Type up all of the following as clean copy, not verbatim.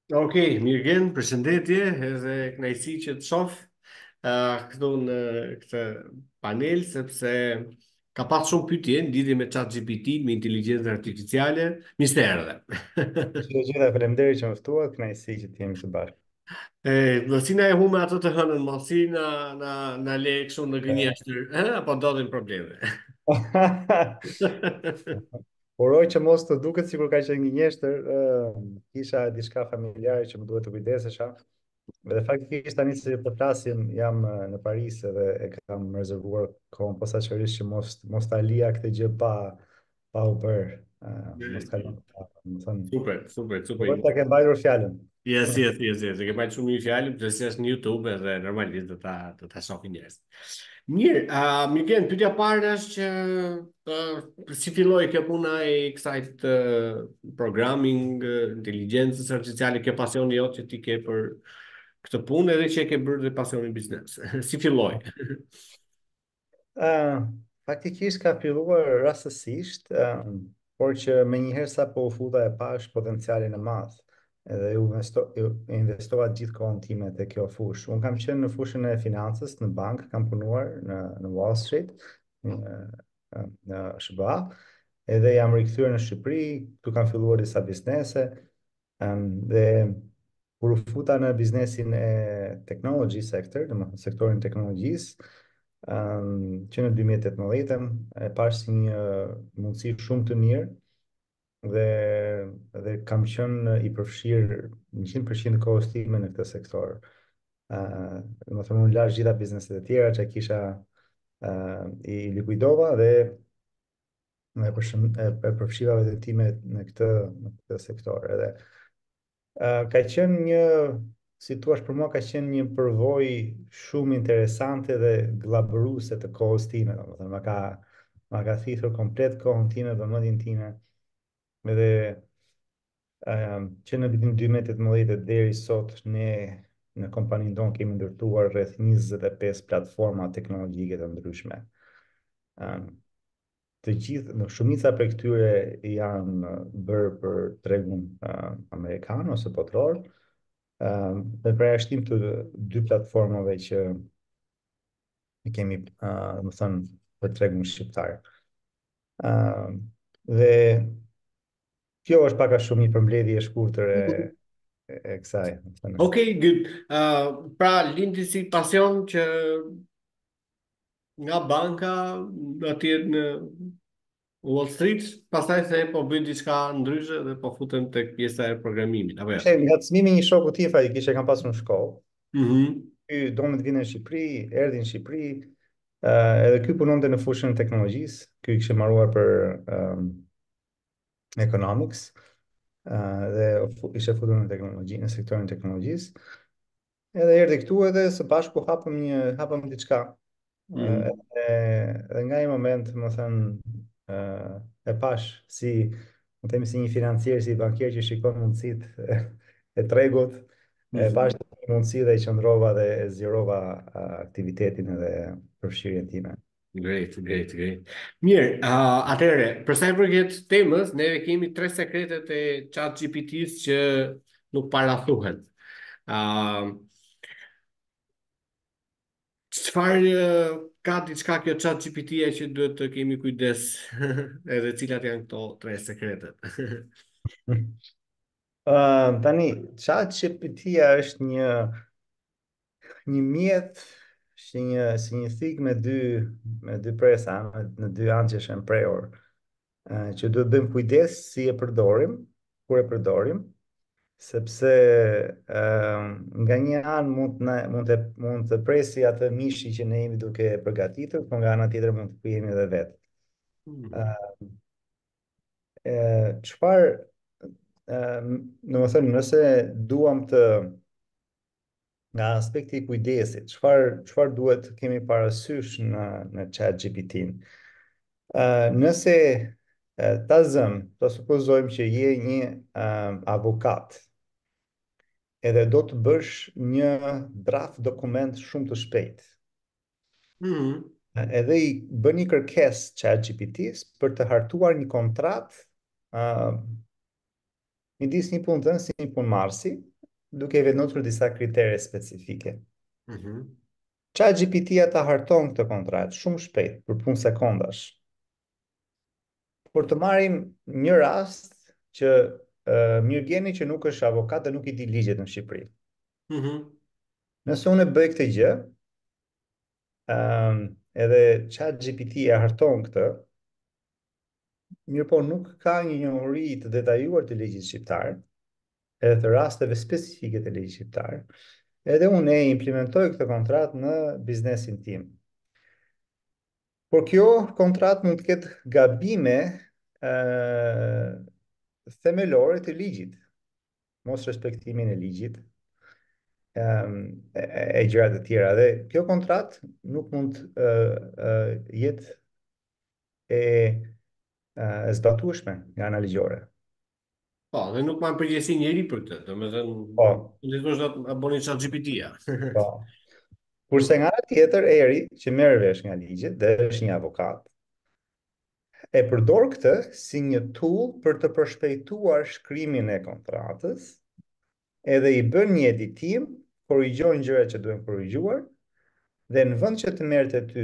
Okej, mirë gjenë, përshëndetje, edhe kënaqësi që të shoh këtu në këtë panel, sepse ka pas shumë pyetje në lidhje me ChatGPT, me inteligjencën artificiale, misterë. Që gjitha faleminderit që më ftuat, kënaqësi që të jemi së bashku. Do si na e hume ato të hënën, mos si na le kështu në gënjeshtër, apo ndodhin probleme. Uroj që mos të duket sikur ka qenë gënjeshtër, kisha diçka familjare që më duhet të kujdesesha. Dhe faktikisht tani që po flasim jam në Paris edhe e kam rezervuar kohën posaçërisht që mos ta lija këtë gjë pa u bërë. Mos kalon. Do të thënë, Super, super, super. uroj ta kem mbajtur fjalën. Yes, yes, yes, yes. E ke bajtë shumë një fjalë, përse është në YouTube edhe normalisht do ta shohin njerëz. Mirë, Mirgen, pyetja e parë është që si filloi kjo puna e kësaj të programming, inteligjencës artificiale, kjo pasioni jot që ti ke për këtë punë edhe që e ke bërë dhe pasionin biznes. Si filloi? Uh, Faktikisht ka filluar rastësisht, por që me njëherë sa po u futa e pash potencialin e madh edhe ju investova gjithë kohën time te kjo fushë. Unë kam qenë në fushën e financës në bank, kam punuar në Wall Street, në, në SBA, edhe jam rikthyer në Shqipëri, tu kam filluar disa biznese, dhe kur u futa në biznesin e technology sector, domethënë sektorin e teknologjisë, që në 2018 e pash si një mundësi shumë të mirë dhe kam qenë i përfshirë 100% kohës time në këtë sektor. Do të thonë unë lash gjitha bizneset e tjera që kisha, i likuidova dhe e përfshiva vetën time në këtë sektor. Edhe ka qenë një, si thua për mua, ka qenë një përvojë shumë interesante dhe gllabëruese të kohës time, domethënë ma ka thithur komplet kohën time, vëmendjen time, edhe që në vitin 2018 deri sot ne në kompaninë tonë kemi ndërtuar rreth 25 platforma teknologjike të ndryshme. Um, të gjithë, në shumica për këtyre janë bërë për tregun amerikan ose botror, me përjashtim të dy platformave që i kemi, më thënë, për tregun shqiptar. Uh, dhe kjo është pak a shumë një përmbledhje e shkurtër e kësaj, më thënë. Okej, good. Pra lindi si pasion që nga banka atje në Wall Street, pastaj se po bëj diçka ndryshe dhe po futem tek pjesa e programimit, apo jo? Ishte ngacmimi i një shoku tim, ai kishte kam pasur në shkollë. Mhm. Ky donte të vinte në Shqipëri, erdhi në Shqipëri, edhe ky punonte në fushën e teknologjisë. Ky kishte mbaruar për economics, dhe ishte futur në teknologji, në sektorin e teknologjisë. Edhe erdhi këtu edhe së bashku hapëm diçka. Mhm. Dhe nga një moment, më thënë, e pash si, më themi, si një financier, si bankier që shikon mundësitë e tregut, e pash Mhm. një mundësi dhe i qëndrova dhe e zgjerova aktivitetin edhe përfshirjen time. Great, great, great. Mirë, atëherë, për sa i përket temës, ne kemi tre sekretet e ChatGPT-s që nuk parathuhen. Uh, Çfarë ka diçka kjo ChatGPT-ja që duhet të kemi kujdes edhe cilat janë këto tre sekretet? Tani, ChatGPT-ja është një mjet, si një thik me dy presa, në dy anë që është prehur, që duhet bëjmë kujdes si e përdorim, kur e përdorim, sepse nga një anë mund të presi atë mishi që ne jemi duke e përgatitur, por nga ana tjetër mund të pijemi edhe vetë. Hmm. Çfarë, në më thënë, nëse duam të, nga aspekti i kujdesit, çfarë duhet të kemi parasysh në chat GPT-n? Nëse ta zëm, të supozojmë që je një avokat, edhe do të bësh një draft dokument shumë të shpejt, Hmm. edhe i bën një kërkesë chat GPT-s për të hartuar një kontratë midis një punëtënësi si një punëmarrësi, duke i vendotur disa kritere specifike. Mhm. ChatGPT-ja ta harton këtë kontratë shumë shpejt, për punë sekondash. Por të marrim një rast që Mirgeni që nuk është avokat dhe nuk i di ligjet në Shqipëri. Mhm. Nëse unë e bëj këtë gjë, edhe ChatGPT e harton këtë, mirë po nuk ka një njohuri të detajuar të ligjit shqiptar, edhe të rasteve specifike të ligjit shqiptar, edhe unë e implementoj këtë kontratë në biznesin tim. Por kjo kontratë mund të ketë gabime themelore të ligjit, mos respektimin e ligjit, e gjërat e tjera. Dhe kjo kontratë nuk mund jetë e, e zbatueshme nga ana ligjore. Po, dhe nuk kanë përgjegjësi njëri për këtë. Domethënë, Po, le të thosh atë bëni ChatGPT-ja. po. Kurse nga ana tjetër, Eri, që merr vesh nga ligjet dhe është një avokat, e përdor këtë si një tool për të përshpejtuar shkrimin e kontratës, edhe i bën një editim, korrigjon gjërat që duhen korrigjuar, dhe në vend që të merrte ty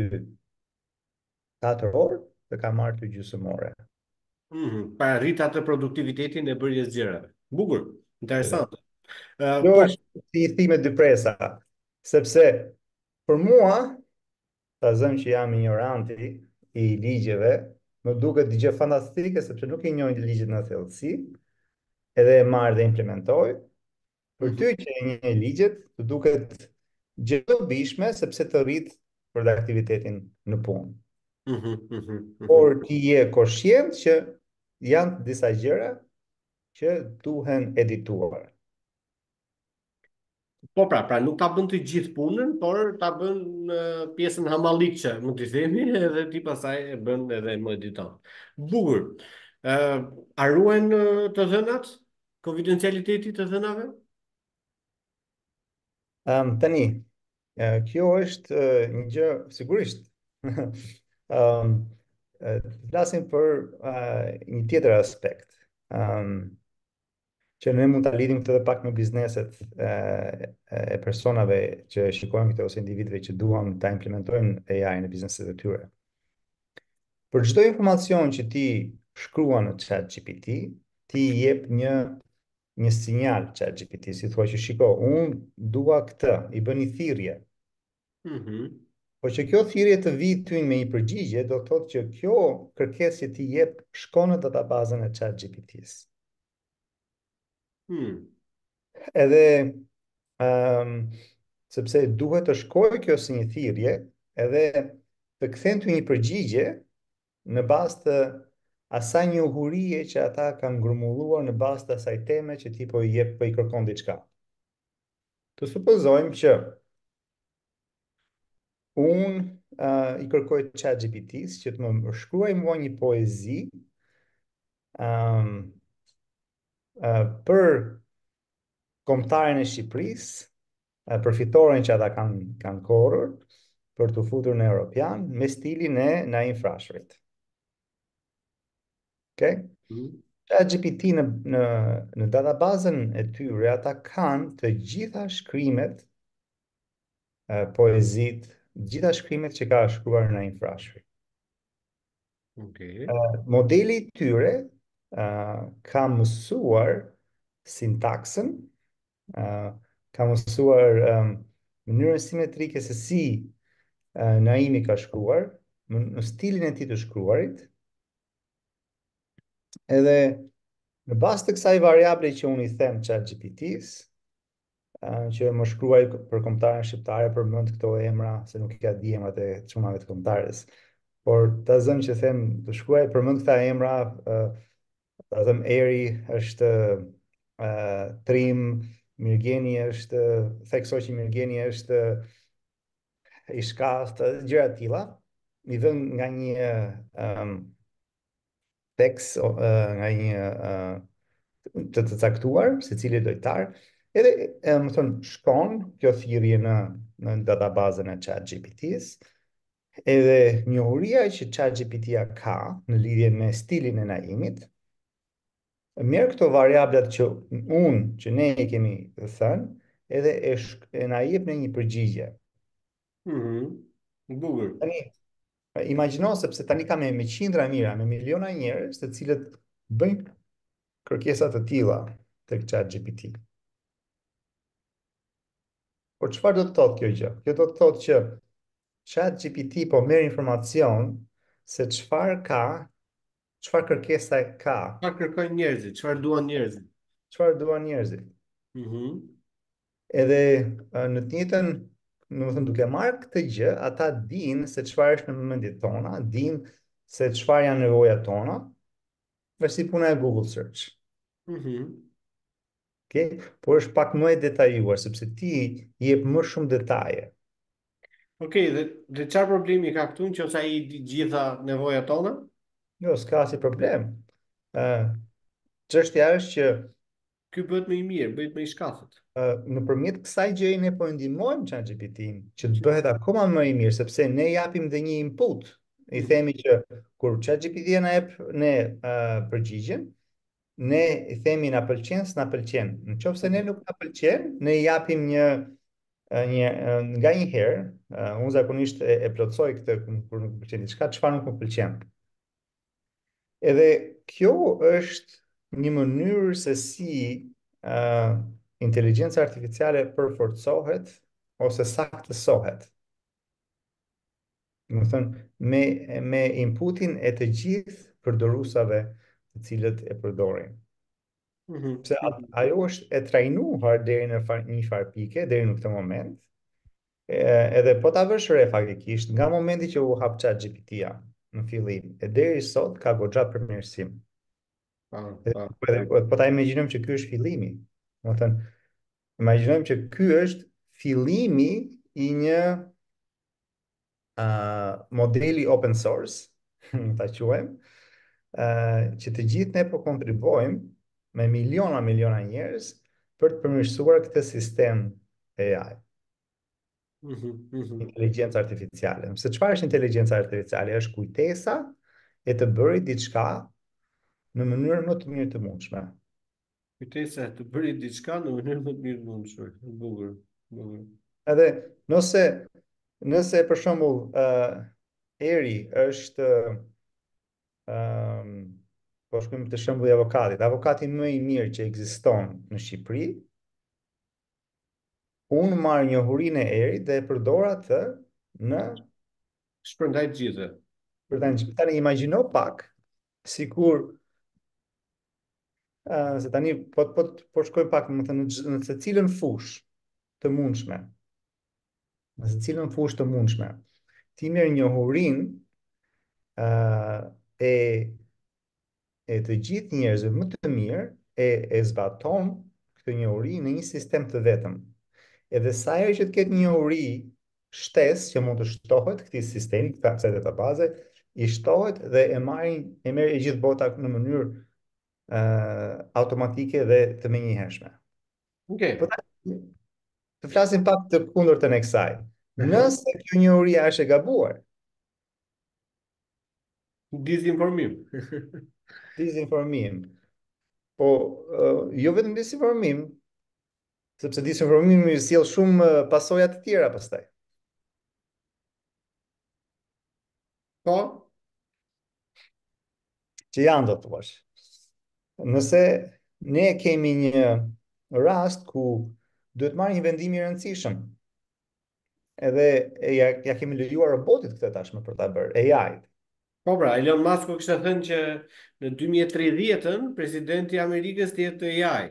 4 orë, të ka marrë ty gjysmore. Pa rrit atë produktivitetin e bërjes gjërave. Bukur, interesante. Kjo Po, është si i thime dy presa, sepse për mua, ta zëm që jam ignoranti i ligjeve, më duket diçka fantastike sepse nuk i njoh ligjet në thellësi, edhe e marr dhe implementoj. Për mhm, ty që e njeh ligjet, të duket gjë e dobishme sepse të rrit produktivitetin në punë. mhm, mhm, mhm. Por ti je koshient që janë disa gjëra që duhen edituar. Po pra nuk ta bën të gjithë punën, por ta bën pjesën hamallikçe, mund t'i themi, edhe ti pastaj e bën edhe më editon. Bukur. Ë, a ruajn të dhënat? Konfidencialiteti të dhënave? Tani, kjo është një gjë, sigurisht. Um, Flasim për një tjetër aspekt. Um, që ne mund ta lidhim këtë edhe pak me bizneset e personave që shikojmë këto ose individëve që duan ta implementojnë AI në bizneset e tyre. Për çdo informacion që ti shkruan në ChatGPT, ti i jep një sinjal ChatGPT, si thua që shiko, unë dua këtë, i bën një thirrje. Mhm. Po që kjo thirrje të vi ty me një përgjigje, do të thotë që kjo kërkesë që ti jep shkon në databazën e ChatGPT-s. Hmm. Edhe sepse duhet të shkojë kjo si një thirrje, edhe të kthen ty një përgjigje në bazë të asaj njohurie që ata kanë ngërmulluar në bazë të asaj teme që ti po i jep, po i kërkon diçka. Të supozojmë që unë i kërkoj ChatGPT-s që të më shkruaj mua një poezi um, për kombëtaren e Shqipërisë, përfitoren që ata kanë korrur për të futur në Europian me stilin e Naim Frashërit. Okay? Mhm. ChatGPT në databazën e tyre ata kanë të gjitha shkrimet, poezit, të gjitha shkrimet që ka shkruar Naim Frashëri. Okay. Modeli i tyre ka mësuar sintaksën, ka mësuar mënyrën simetrike se si Naimi ka shkruar, në stilin e tij të shkruarit, edhe në bazë të kësaj variable që unë i them ChatGPT-s, që më shkruaj për kombëtaren shqiptare, përmend këto emra, se nuk i ka di emrat e çunave të kombëtares. Por ta zëm që them të shkruaj përmend këta emra, ta zëm Eri është Trim, Mirgeni është, theksoj që Mirgeni është i shkaftë, gjëra të tilla, i vën nga një tekst, nga një të caktuar, se cili lojtar, edhe më thon shkon kjo thirrje në databazën e ChatGPT-s, edhe njohuria që ChatGPT-ja ka në lidhje me stilin e Naimit, Mirë këto variablat që që ne i kemi thënë, edhe e na jep në një përgjigje. Mhm. Bukur. Tani, imagjino sepse tani kam me qindra mijëra, me miliona njerëz të cilët bëjnë kërkesa të tilla tek ChatGPT. Por çfarë do të thotë kjo gjë? Kjo do të thotë që ChatGPT po merr informacion se çfarë kërkesa ka, Çfarë kërkojnë njerëzit? Çfarë duan njerëzit? çfarë duan njerëzit. Mhm. Edhe në të njëjtën, domethënë duke marrë këtë gjë, ata dinë se çfarë është në mendjet tona, dinë se çfarë janë nevojat tona, është si puna e Google Search. Mhm. Okay? Por është pak më e detajuar sepse ti i jep më shumë detaje. Okej, dhe çfarë problemi ka këtu nëse ai di gjitha nevojat tona? Jo, s'ka si problem. Ë, Çështja është që Ky bëhet më i mirë, bëhet më i shkafët. nëpërmjet kësaj gjëje ne po e ndihmojmë ChatGPT-n që të bëhet akoma më i mirë, sepse ne japim dhe një input. I Mhm. themi që kur ChatGPT na jep ne përgjigjen, ne i themi na pëlqen, s'na pëlqen. Në qoftë se ne nuk na pëlqen, ne i japim nga një herë, unë zakonisht e plotësoj këtë kur nuk më pëlqen diçka, çfarë nuk më pëlqen. Edhe kjo është një mënyrë se si uh, inteligjenca artificiale përforcohet ose saktësohet. Do të thënë, me inputin e të gjithë përdoruesave të cilët e përdorin. Mhm. Pse Mhm. ajo është e trajnuar deri në një farë pike, deri në këtë moment, edhe po ta vësh re faktikisht, nga momenti që u hap chat GPT-ja në fillim, e deri sot ka goxha përmirësim. Pa. Po ta imagjinojmë që ky është fillimi. Do të thënë, imagjinojmë që ky është fillimi i një modeli open source, ta quajmë, që të gjithë ne po kontribuojmë me miliona njerëz për të përmirësuar këtë sistem AI, Mhm. Mhm. inteligjencë artificiale. Se çfarë është inteligjenca artificiale? Është kujtesa e të bërit diçka në mënyrën më të mirë të mundshme. Kujtesa të bëri diçka në mënyrë më të mirë mundshme. Bukur. Bukur. Edhe nëse nëse për shembull eri është ëm po shkojmë të shembulli i avokatit. Avokati më i mirë që ekziston në Shqipëri, unë marr njohurinë e erit dhe e përdor atë në Shpërndaj të gjithë. për tani imagjino pak sikur se tani po shkojmë pak, më thënë, në secilën fushë të mundshme, në secilën fushë të mundshme. Ti merr njohurinë e të gjithë njerëzve më të mirë e zbaton këtë njohuri në një sistem të vetëm. Edhe sa herë që të ketë një uri shtesë që mund të shtohet këtij sistemi, kësaj databaze, i shtohet dhe e merr e gjithë bota në mënyrë automatike dhe të menjëhershme. Po Okej. të flasim pak të kundërtën e kësaj. Aha. Nëse kjo njohuri është e gabuar, Dizinformim. dizinformim, po jo vetëm dizinformim, sepse disinformimi sjell shumë pasoja të tjera pastaj, Po, që janë do të thuash. Nëse ne kemi një rast ku duhet marrë një vendim i rëndësishëm, edhe ja kemi lejuar robotit këtë tashmë për ta bërë, AI. po pra, Elon Musk kishte thënë që në 2030-ën presidenti i Amerikës të jetë AI.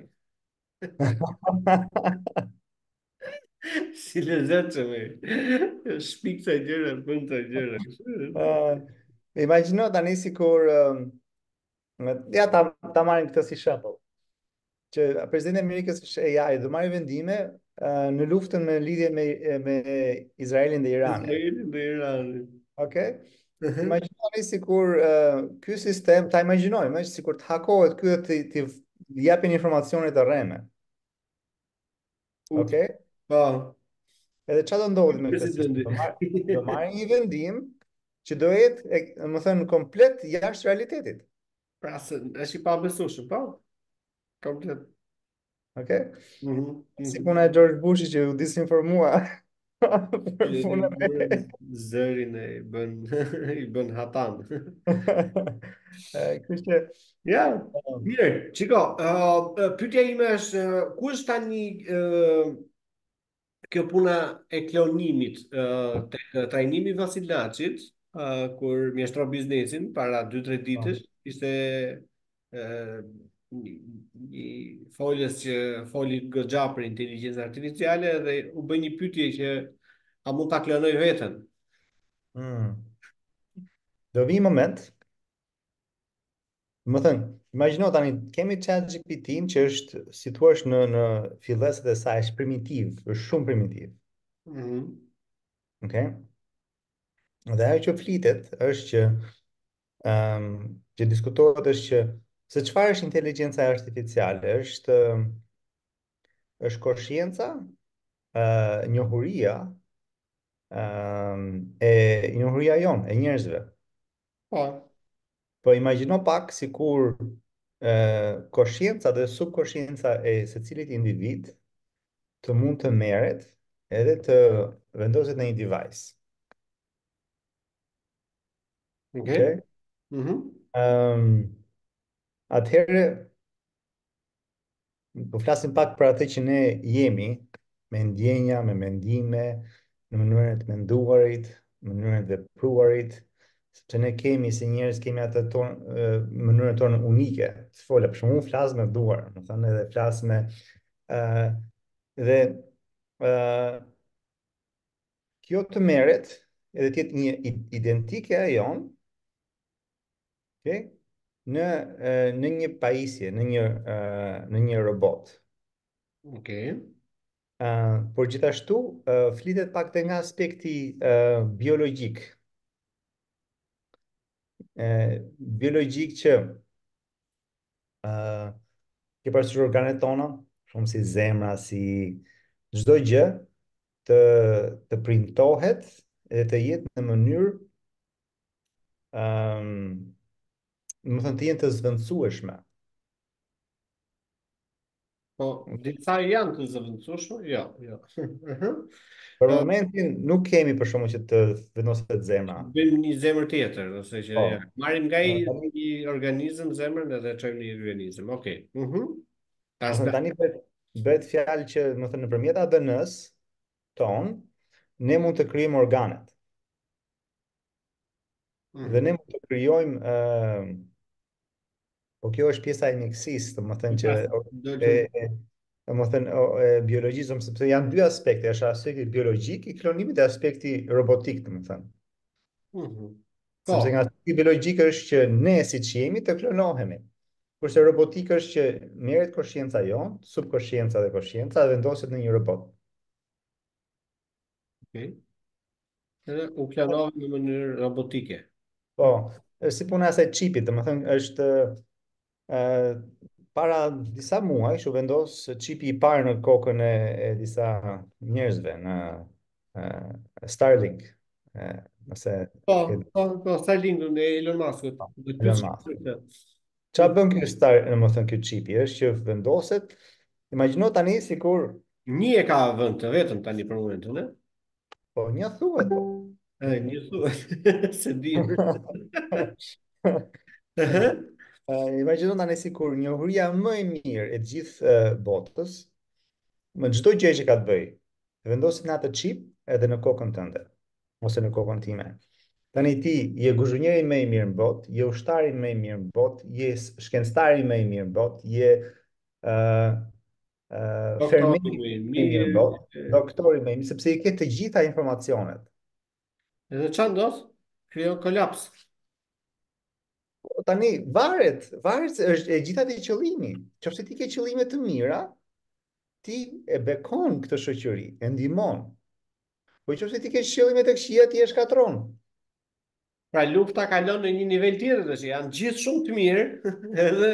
Si lezetshëm e. Shpik të gjëra, bën të gjëra. Uh, Imagjino tani sikur ja ta marrim këtë si shembull, që presidenti i Amerikës është AI dhe marrë vendime në luftën me lidhje me Izraelin dhe Iranin. Izraeli dhe Irani. Okay? Imagjinoni sikur ky sistem, ta imagjinojmë, sikur të hakohet ky dhe të japin informacione të rreme. Ups. Okay? Po, Edhe çfarë do ndodhi me këtë sistem? presidenti. Do marrë një vendim që do jetë, më thënë, komplet jashtë realitetit. Pra, është i pabesueshëm, po? komplet. Okay? Mhm, Si mhm. puna e George Bushit që u disinformua për I punën morën e zërin e i bën i bën hatan. Kështu që Ja, um, mirë, çiko, pyetja ime është ku është tani kjo puna e klonimit tek trajnimi i Vasilachit, kur mjeshtro biznesin para 2-3 po. ditësh, ishte një një folës që foli goxha për inteligjencën artificiale dhe u bë një pyetje që a mund ta klonoj veten? Mm. Do vi një moment, më thënë, imagjino tani kemi chat GPT-n që është si thua në fillesat e saj është primitiv, është shumë primitiv. Mhm. Okay? Dhe ajo që flitet është që um, që diskutohet është që se çfarë është inteligjenca artificiale? Është koscienca, njohuria, e njohuria jon, e njerëzve. Po, Po imagjino pak sikur koscienca dhe subkoscienca e secilit individ të mund të merret edhe të vendoset në një device. okay. Okay? Mhm. Um, Atëherë po flasim pak për atë që ne jemi, me ndjenja, me mendime, në mënyrën e të menduarit, në mënyrën e të vepruarit, sepse ne kemi si njerëz kemi atë mënyrën tonë unike. Si fola, për shembull, unë flas me duar, do thënë edhe flas me ë dhe ë kjo të merret edhe të jetë një identike e jon, okay? Në në një pajisje, në një robot. Okay. Por gjithashtu flitet pak të nga aspekti biologjik. Biologjik që uh, ke parasysh organet tona, shumë si zemra, si çdo gjë të të printohet dhe të jetë në mënyrë um, më thënë të jenë të zvendësueshme. Po, disa janë të zëvendësueshme? Jo, jo. Për Ë, momentin nuk kemi për shkakun që të vendoset zemra. bëjmë një zemër tjetër, ose që Po. ja, marrim nga Tani, një organizëm zemrën edhe çojmë në një organizëm. Okej. Mhm. më Tas thënë da. tani bëhet fjalë që më thënë nëpërmjet ADN-s ton, ne mund të krijojmë organet dhe ne Mhm. mund të krijojmë po kjo është pjesa e mjekësisë, domethënë që Tas e, dolëm. e domethënë biologjisë, sepse janë dy aspekte, është aspekti biologjik i klonimit dhe aspekti robotik, domethënë. Mhm. Sepse nga Po, aspekti biologjik është që ne siç jemi të klonohemi. Kurse robotika është që merret koscienca jon, subkoscienca dhe koscienca dhe vendoset në një robot. okay. Edhe u planove në mënyrë robotike. Po, është si puna e asaj çipit, domethënë është ë para disa muajsh u vendos qipi i parë në kokën e disa njerëzve në Starlink, ë, nëse e ke Po, Starlinkun e Elon Muskut. Do të Elon pyes Musk. për këtë. Çfarë bën ky domethënë ky qipi është që vendoset, imagjino tani sikur Një e ka vend të vetëm tani për momentin, ë? po një thuhet po. Një thuhet se di. Imagjino tani sikur njohuria më e mirë e të gjithë botës, me çdo gjë që ka të bëj, vendosit në atë chip edhe në kokën tënde, ose në kokën time. Tani ti je guzhënjeri më i mirë në botë, je ushtari më i mirë në botë, je shkencëtari më i mirë në botë, je uh, Doktori fermieri më i më i mirë në mirë. botë, doktori më i mirë, sepse i ke të gjitha informacionet. Edhe çfarë ndodh? Krijon kolaps. Po tani varet se është e gjitha të qëllimi. Nëse ti ke qëllime të mira, ti e bekon këtë shoqëri, e ndihmon. Po nëse ti ke qëllime të këqija, ti e shkatron. Pra lufta kalon në një nivel tjetër tash. Janë gjithë shumë të mirë, edhe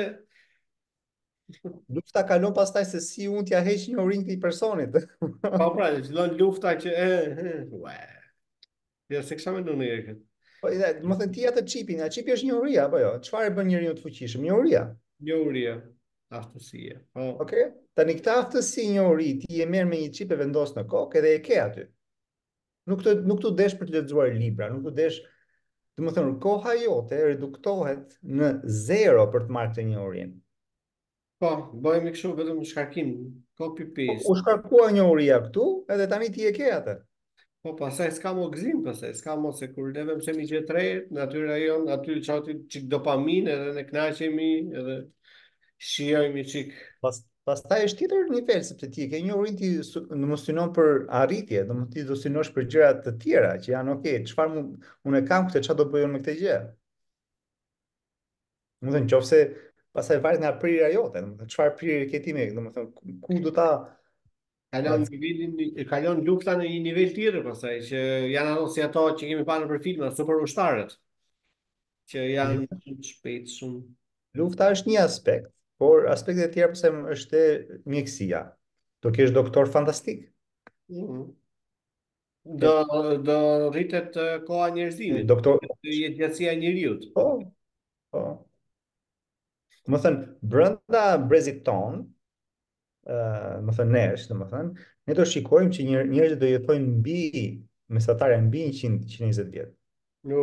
Lufta kalon pastaj se si unë t'ja heq një orinj këtij personit. pa pra, fillon lufta që ua. Jo, se kisha menduar në herë këtë. Po, më thënë ti atë çipin, a çipi është njohuria apo jo? Çfarë bën njeriu të fuqishëm? Njohuria. Njohuria. aftësie. Po, Ok? Tani këta aftësi njohuri ti e merr me një çip e vendos në kokë edhe e ke aty. Nuk të desh për të lexuar libra, nuk të desh, do të thënë koha jote reduktohet në zero për të marrë këtë njohurinë. po, bëjmë kështu vetëm shkarkim, copy U paste. shkarkua njohuria këtu, edhe tani ti e ke atë. Po, pastaj s'ka mo gzim, pastaj s'ka mo se kur neve mëse mi gjetë re, natyra jon, aty çati çik dopamin edhe ne kënaqemi edhe shijojmë çik. Pastaj është tjetër nivel, sepse ti e ke njohurin ti në mos synon për arritje, do të ti do synosh për gjëra të tjera që janë okay, çfarë unë e kam këtë, çfarë do bëjon me këtë gjë? Do të thënë nëse pastaj varet nga prirja jote, do të thënë çfarë prirje ke ti me, do të thënë ku do ta Kalon nivelin, kalon lufta në një nivel tjetër pastaj që janë ato si ato që kemi parë për filma, super ushtarët, që janë shumë të shpejtë, shumë. lufta është një aspekt, por aspektet e tjera pse është e mjekësia. Do kesh doktor fantastik. Mhm. Do Ke do rritet koha e njerëzimit, doktor, jetë gjatësia e njeriu. po, po. Do të thënë brenda brezit ton, më thënë nesh, do të thënë, ne do shikojmë që njerëzit do jetojnë mbi mesatare mbi 100-120 vjet. No,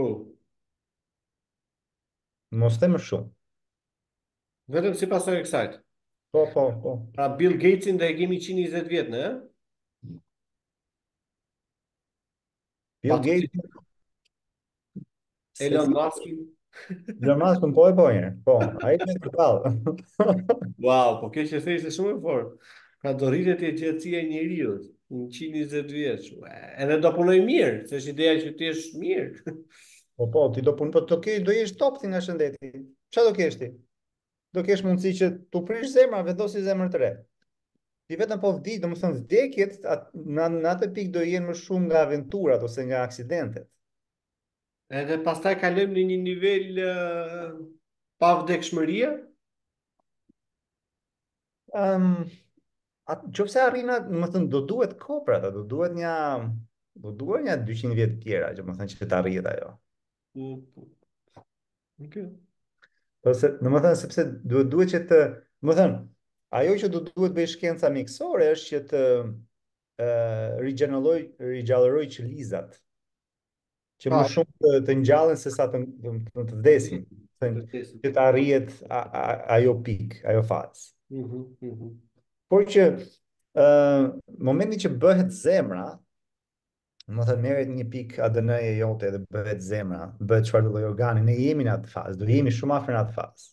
Mos them më shumë. vetëm si pasojë e kësaj. Po, po, po. Pra Bill Gatesin dhe e kemi 120 vjet, ne? Bill Patrik, Gates, se Elon si, Muskin. Elon Musk po e po një. Po, ai më përball. Wow, po kjo që thej se shumë e fort. Pra do rritet e gjatësia e njeriu në 120 vjeç. Edhe do punoj mirë, se është ideja që ti jesh mirë. Po, po, ti do punë, po do jesh top ti nga shëndeti. Çfarë do kesh ti? Do kesh mundësi që tu prish zemra, vendosi zemër të re. Ti vetëm po vdi, do të thënë vdekjet në atë pikë do jenë më shumë nga aventurat ose nga aksidentet. Edhe pastaj kalojmë në një nivel pa vdekshmëria. Um, Qofse arrina, do të thënë do duhet kohë për ata, do duhet një 200 vjet tjera, që më thënë që të arrijet ajo. Okay. Ose, do të thënë sepse duhet që të, do të thënë, ajo që do duhet bëj shkenca mjekësore është që të rigjalleroj qelizat, që Pa, më shumë të ngjallen se sa të vdesin, thënë, që të arrijet ajo pikë, ajo fazë. mhm, mhm. Por që momenti që bëhet zemra, më thënë merret një pikë ADN-je jote dhe bëhet zemra, bëhet çfarë do lloj organi, ne jemi në atë fazë, do jemi shumë afër në atë fazë.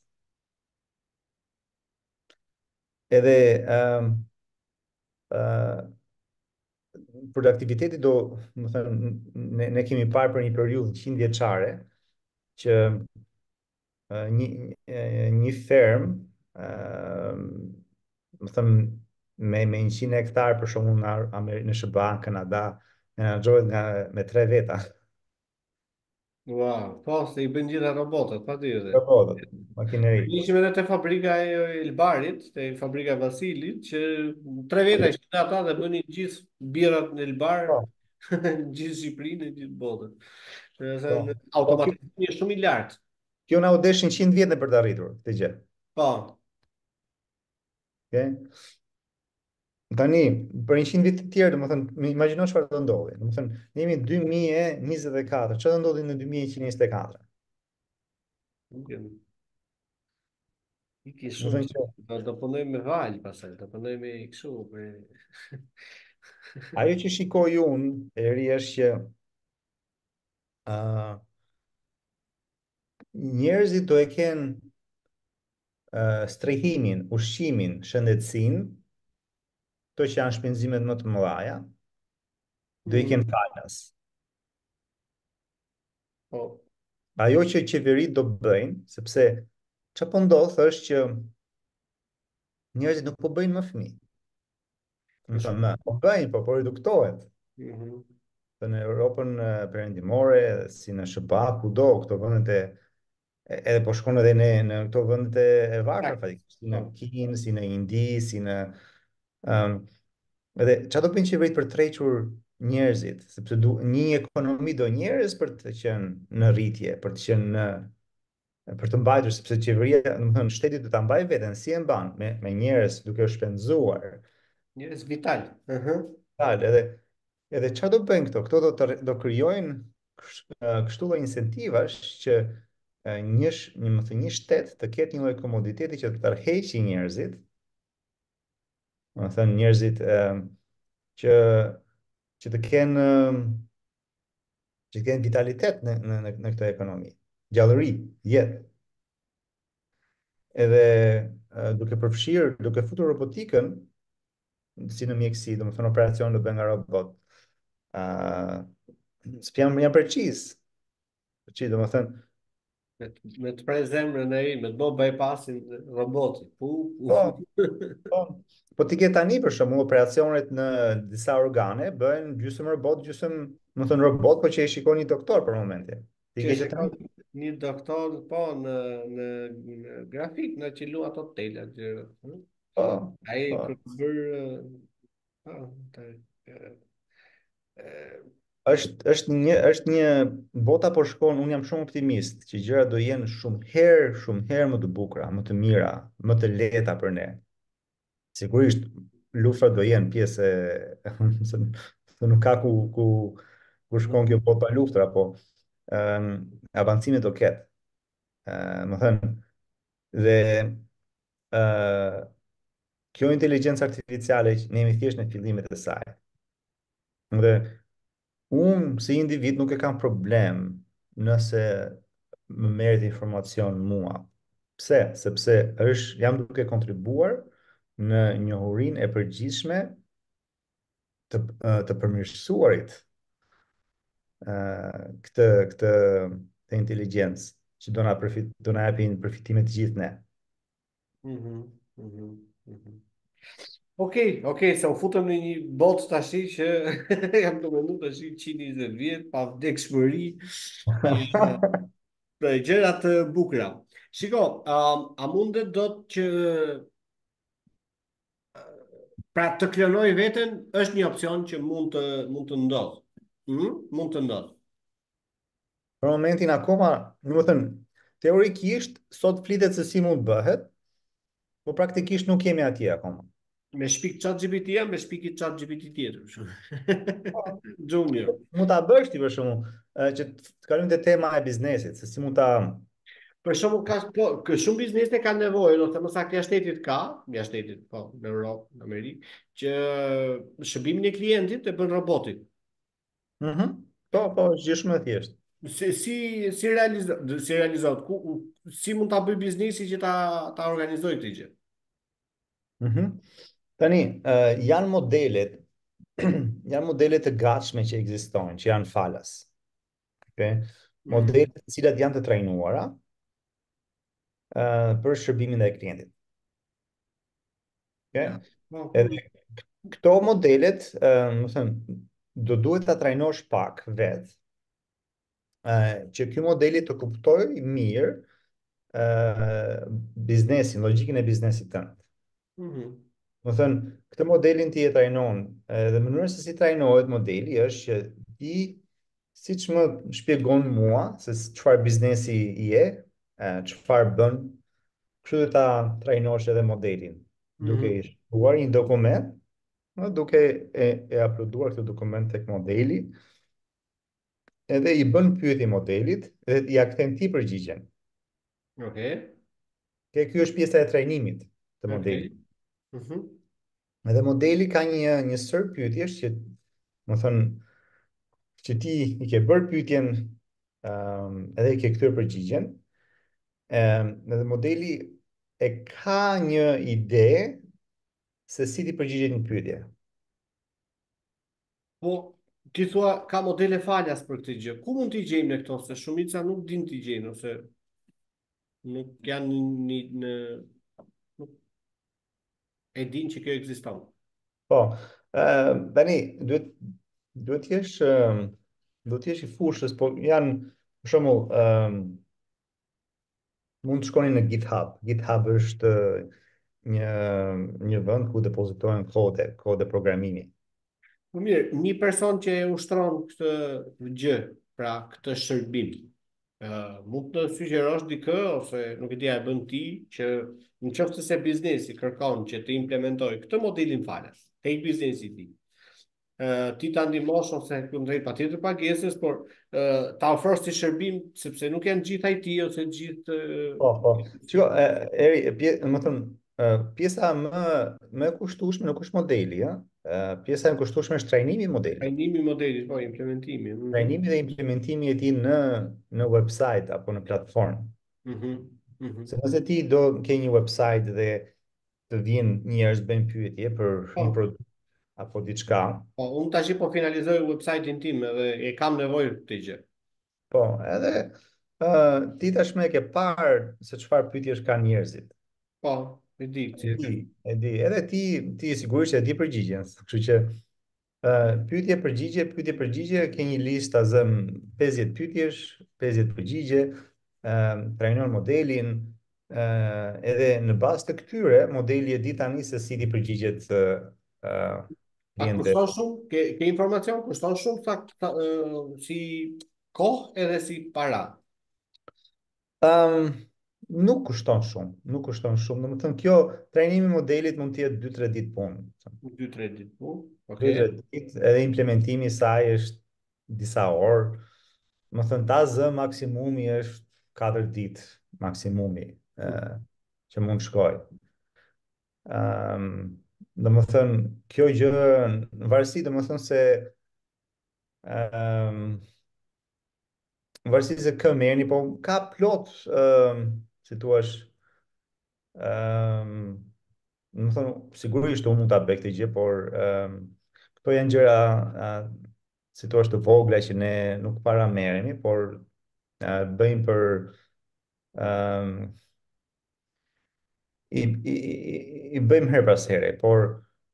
Edhe ë për aktiviteti do, më thënë, ne kemi parë për një periudhë 100 vjeçare që një ferm, më thënë, me 100 hektar për shembull në SBA, në Kanada, menaxhohet me 3 veta. Wow, po se i bën gjitha robotët, pa tjetër. Robotat, makineri. Ishim edhe te fabrika e Elbarit, te fabrika e Vasilit, që 3 veta ishin ata dhe bënin gjithë birrat në Elbar, Po, në gjithë Shqipërinë, në gjithë botën. Do të po. thënë Po, automatizmi është shumë i lartë. kjo na u deshin 100 vjet për të arritur këtë gjë. Po, Okay? Tani, për 100 vjet të tjerë, domethënë, imagjino çfarë do ndodhi. Domethënë, ne jemi 2024, çfarë do ndodhi në 2124? nuk jam iki shumë Domethënë që do punoj me val pastaj, do punoj me kështu me ajo që shikoj unë e ri është që ë njerëzit do e kenë strehimin, ushqimin, shëndetësinë, to që janë shpenzimet më të mëdha, do i kenë falas. po, Ajo që qeverit do bëjnë, sepse që po ndodhë është që njerëzit nuk po bëjnë më fëmijë. Më është thënë, po bëjnë, po reduktohet. mhm. Dhe në Europën perëndimore, si në SBA, kudo, këto vendet edhe po shkon edhe në këto vendet e varfër, Tak, fatikisht, si në po. Kinë, si në Indi, si në um, edhe çfarë do bëjnë qeverit për të tërhequr njerëzit, sepse një ekonomi do njerëz për të qenë në rritje, për të qenë në për të mbajtur, sepse qeveria, domethënë shteti do ta mbajë veten, si e mban me njerëz duke u shpenzuar. Njerëz vital. Ëhë. Tal, edhe çfarë do bëjnë këto? Këto do krijojnë kështu lloj incentivash që më thënë një shtet të ketë një lloj komoditeti që të tërheqë njerëzit, më thënë njerëzit që që të kenë vitalitet në këtë ekonomi, gjallëri, jetë. Edhe duke futur robotikën si në mjekësi, domethënë operacion do bën nga robot. Uh, S'jam jam përqiz. Përqiz, domethënë, Me të prej zemrën e i, me të bo bypassin robotit. po, po, po ti ke tani për shembull operacionet në disa organe bëhen gjysmë robot, gjysmë, domethënë robot, po që e shikon një doktor për momentin. Ti Që ke që se ka tani? një doktor, po, në grafik, në që lu ato telat, gjëra. Po, A i po. kërë bërë, po, e, e, Është një bota po shkon, unë jam shumë optimist që gjërat do jenë shumë herë më të bukura, më të mira, më të lehta për ne. Sigurisht luftrat do jenë pjesë se nuk ka ku shkon kjo botë pa luftra, po avancime do ketë. Më thënë, dhe ë, kjo inteligencë artificiale që ne jemi thjesht në fillimet e saj. Dhe unë si individ nuk e kam problem nëse më merret informacion mua. Pse? Sepse jam duke kontribuar në njohurinë e përgjithshme të përmirësuarit këtë këtë të inteligjencë që do na japin përfitime të gjithë ne. mhm, mhm, mhm. Okej, okej, se u futëm në një botë tashi që jam të mendu tashi 120 vjet, pa vdekshmëri, e, dhe gjëra të bukura. Shiko, a mundet do të që pra të klonoj veten është një opcion që mund të ndodh. Mund të ndodh. Për momentin akoma, do të thënë, teorikisht sot flitet se si mund bëhet, po praktikisht nuk jemi atje akoma. Me shpik ChatGPT-ja, me shpik ChatGPT tjetër. Për shembull. Junior. Mund ta bësh ti për shkakun që të kalojmë te tema e biznesit, se si mund ta. Për shembull ka po shumë biznese kanë nevojë, ose më saktë jashtë shtetit ka, jashtë shtetit po, në Europë, në Amerikë, që shërbimin e klientit e bën robotit. Mhm. Po, po, është gjë shumë e thjeshtë. Si realizohet, si mund ta bëj biznesi që ta organizoj këtë gjë. Mhm. Tani, janë modelet, janë modelet të gatshme që ekzistojnë, që janë falas. Okay? Mhm. Modelet të cilat janë të trajnuara për shërbimin e klientit. Okay? Ja. Po, Edhe këto modelet, më thënë, do duhet ta trajnosh pak vetë, që ky modeli të kuptoj mirë biznesin, logjikën e biznesit tënd. mhm. Më thënë, këtë modelin ti e trajnon, dhe mënyrë se si trajnohet modeli është që ti, si që më shpjegon mua, se çfarë biznesi i e, çfarë bën, kështu dhe ta trajnosh edhe modelin, duke i Mhm. shkruar një dokument, duke e uploaduar këtë dokument tek modeli, edhe i bën pyetje modelit, dhe ja kthen ti përgjigjen. Okej. Ky është pjesa e trajnimit të Okej. modelit. Mhm. Edhe modeli ka një sër pyetjesh që, më thënë, që ti i ke bërë pyetjen, edhe i ke kthyer përgjigjen, edhe modeli e ka një ide se si ti përgjigjet një pyetje. Po, ti thua ka modele falas për këtë gjë. Ku mund t'i gjejmë ne këto? Se shumica nuk din t'i gjejnë ose nuk janë në nuk e din që kjo ekziston. Po, tani duhet t'jesh duhet t'jesh i fushës, po janë për shembull, mund të shkoni në GitHub. GitHub është një një vend ku depozitohen kode programimi. Po mirë, një person që e ushtron këtë gjë, pra këtë shërbim, Mund të sugjerosh dikë ose nuk e di a e bën ti që në qoftë se biznesi kërkon që të implementoj këtë modelin falas, tek biznesi i tij. Ti ta ndihmosh ose kundrejt patjetër pagesës, por ta ofrosh si shërbim sepse nuk janë gjithë IT ose gjithë Po, po. Shiko, më thënë, pjesa më e kushtueshme nuk është modeli, ë. Pjesa e kushtueshme është trajnimi i modelit. trajnimi i modelit, po implementimi. Mhm. Trajnimi dhe implementimi i tij në website apo në platformë. Mhm. Se Mhm. nëse ti do ke një website dhe të vjen njerëz bëjnë pyetje për një Po, produkt apo diçka, po, unë tash po finalizoj website-in tim edhe e kam nevojë këtë gjë. po, edhe ti tashmë e ke parë se çfarë pyetjesh kanë njerëzit. Po, e di E që di, e di. Edhe ti sigurisht e di përgjigjen, kështu që pyetje përgjigje, ke një listë ta zëm 50 pyetjesh, 50 përgjigje, trajnon modelin, edhe në bazë të këtyre modeli e di tani se si ti përgjigjet a klientëve. kushton shumë, ke informacion, kushton shumë si kohë edhe si para. Um, nuk kushton shumë, nuk kushton shumë. Domethënë kjo trajnimi i modelit mund të jetë 2-3 ditë punë. 2-3 ditë po. Dy Okej. tre ditë edhe implementimi i saj është disa orë. Më thënë ta zë maksimumi është 4 ditë maksimumi që mund shkoj. Um, dhe më thënë kjo gjë në varësi dhe më thënë se um, në varësi se kë merrni, po ka plot si thua do të thonë, sigurisht unë mund ta bëj këtë gjë, por këto janë gjëra si thua të vogla që ne nuk para merremi, por bëjmë për ëm, i bëjmë her pas here, por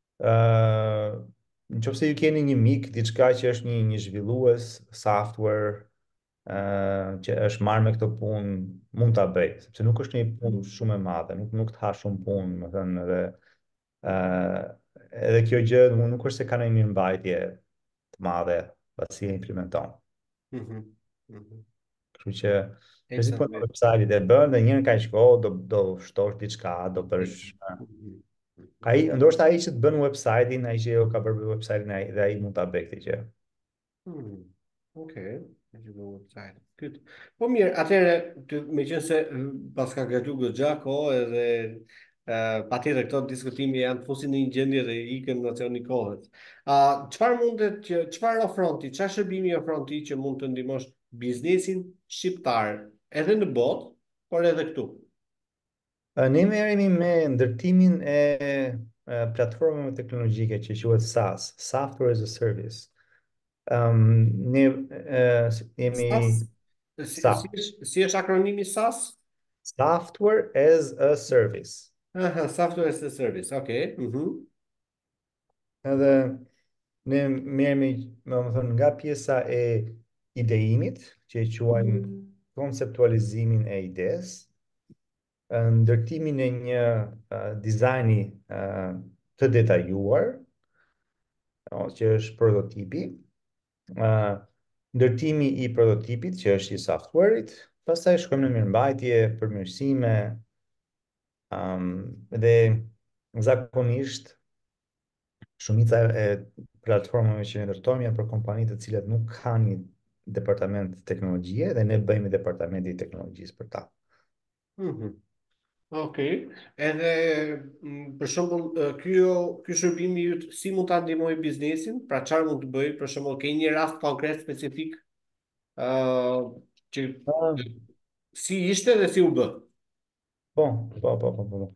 nëse ju keni një mik, diçka që është një zhvillues software që është marrë me këtë punë, mund ta bëj, sepse nuk është një punë shumë e madhe, nuk të ha shumë punë, më thënë, uh, edhe kjo gjë nuk është se ka një mirëmbajtje të madhe pasi e implementon. Mhm. Mhm. Kështu që nëse po në Eksaktësisht. website e bën dhe njërin ka shkollë, do shtosh diçka, do bësh Mhm. Mhm. ai ndoshta ai që të bën website-in, ai që jo ka bërë website-in ai dhe ai mund ta bëj këtë gjë. Hmm. Okej. E që do website. Kyt. Po mirë, atëherë me qenë se pas ka gatu goxha kohë edhe patjetër këto diskutimi janë të fusin në një gjendje dhe ikën në oceanin e kohës. Çfarë mundet që çfarë ofron ti, çfarë shërbimi ofron ti që mund të ndihmosh biznesin shqiptar edhe në botë, por edhe këtu? Ne merremi me ndërtimin e platformave teknologjike që quhet SaaS, Software as a Service. Ne SAS, jemi si SaaS, si është akronimi SAS? Software as a Service. Aha, Software as a Service. Okej. Mhm. Edhe ne merremi, thënë, nga pjesa e ideimit, që e quajmë konceptualizimin e idesë, ndërtimin e një dizajni të detajuar, që është prototipi, ndërtimi i prototipit, që është i software-it, pastaj shkojmë në mirëmbajtje, përmirësime, dhe zakonisht shumica e platformave që ne ndërtojmë janë për kompani të cilat nuk kanë një departament teknologjie dhe ne bëjmë departamenti i teknologjisë për ta. Mhm. Okej. Edhe për shembull ky shërbimi yt si mund ta ndihmojë biznesin? Pra çfarë mund të bëjë? Për shembull, ke një rast konkret specifik ë që Ah, si ishte dhe si u bë? po.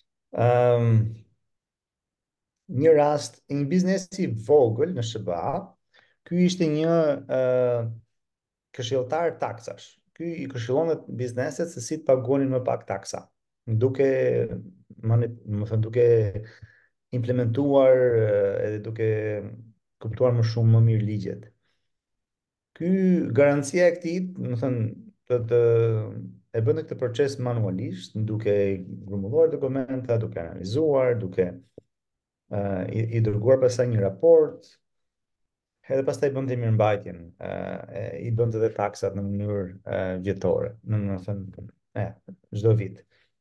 Një rast, një biznes i vogël në SBA, ky ishte një këshilltar taksash. Ky i këshillonte bizneset se si të paguonin më pak taksa, duke më thënë, duke implementuar edhe duke kuptuar më shumë më mirë ligjet. Ky garancia e këtij, më thënë, të e bënte këtë proces manualisht, duke grumbulluar dokumenta, duke analizuar, duke i dërguar pasaj një raport, Edhe pastaj bën të mirëmbajtjen, i bën të dhe taksat në mënyrë vjetore, në thënë, çdo vit.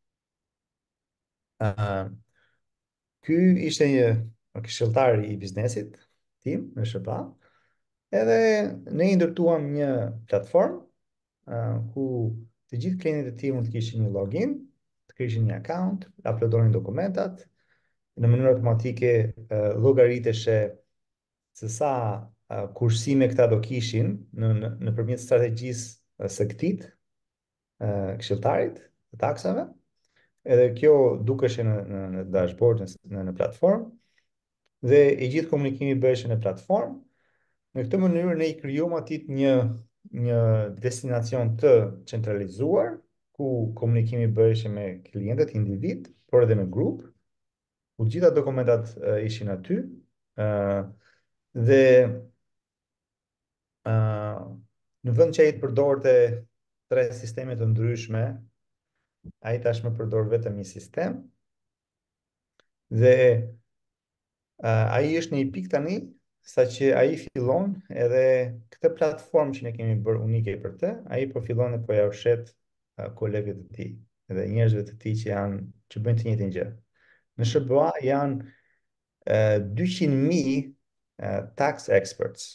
Uh, Ky ishte një këshilltar i biznesit tim në SBA, edhe ne i ndërtuam një platformë ku të gjithë klientët e tij mund të kishin një login, të kishin një account, uploadonin dokumentat, në mënyrë automatike llogariteshe se sa kursime këta do kishin nëpërmjet strategjisë së këtij këshilltarit të taksave, edhe kjo dukeshe në dashboard, në platformë, dhe i gjithë komunikimi bëheshe në platformë. Në këtë mënyrë ne i krijuam atit një destinacion të centralizuar, ku komunikimi bëheshe me klientët individ, por edhe në grup, ku gjitha dokumentat ishin aty, dhe në vend që ai të përdorte tre sisteme të ndryshme, ai tashmë përdor vetëm një sistem, dhe ai është në një pikë tani, sa që ai fillon edhe këtë platformë që ne kemi bërë unike për të, ai po fillon e po ja ushet kolegët e tij, edhe njerëzve të tij që bëjnë të njëjtin gjë. Në SBA janë 200.000 tax experts.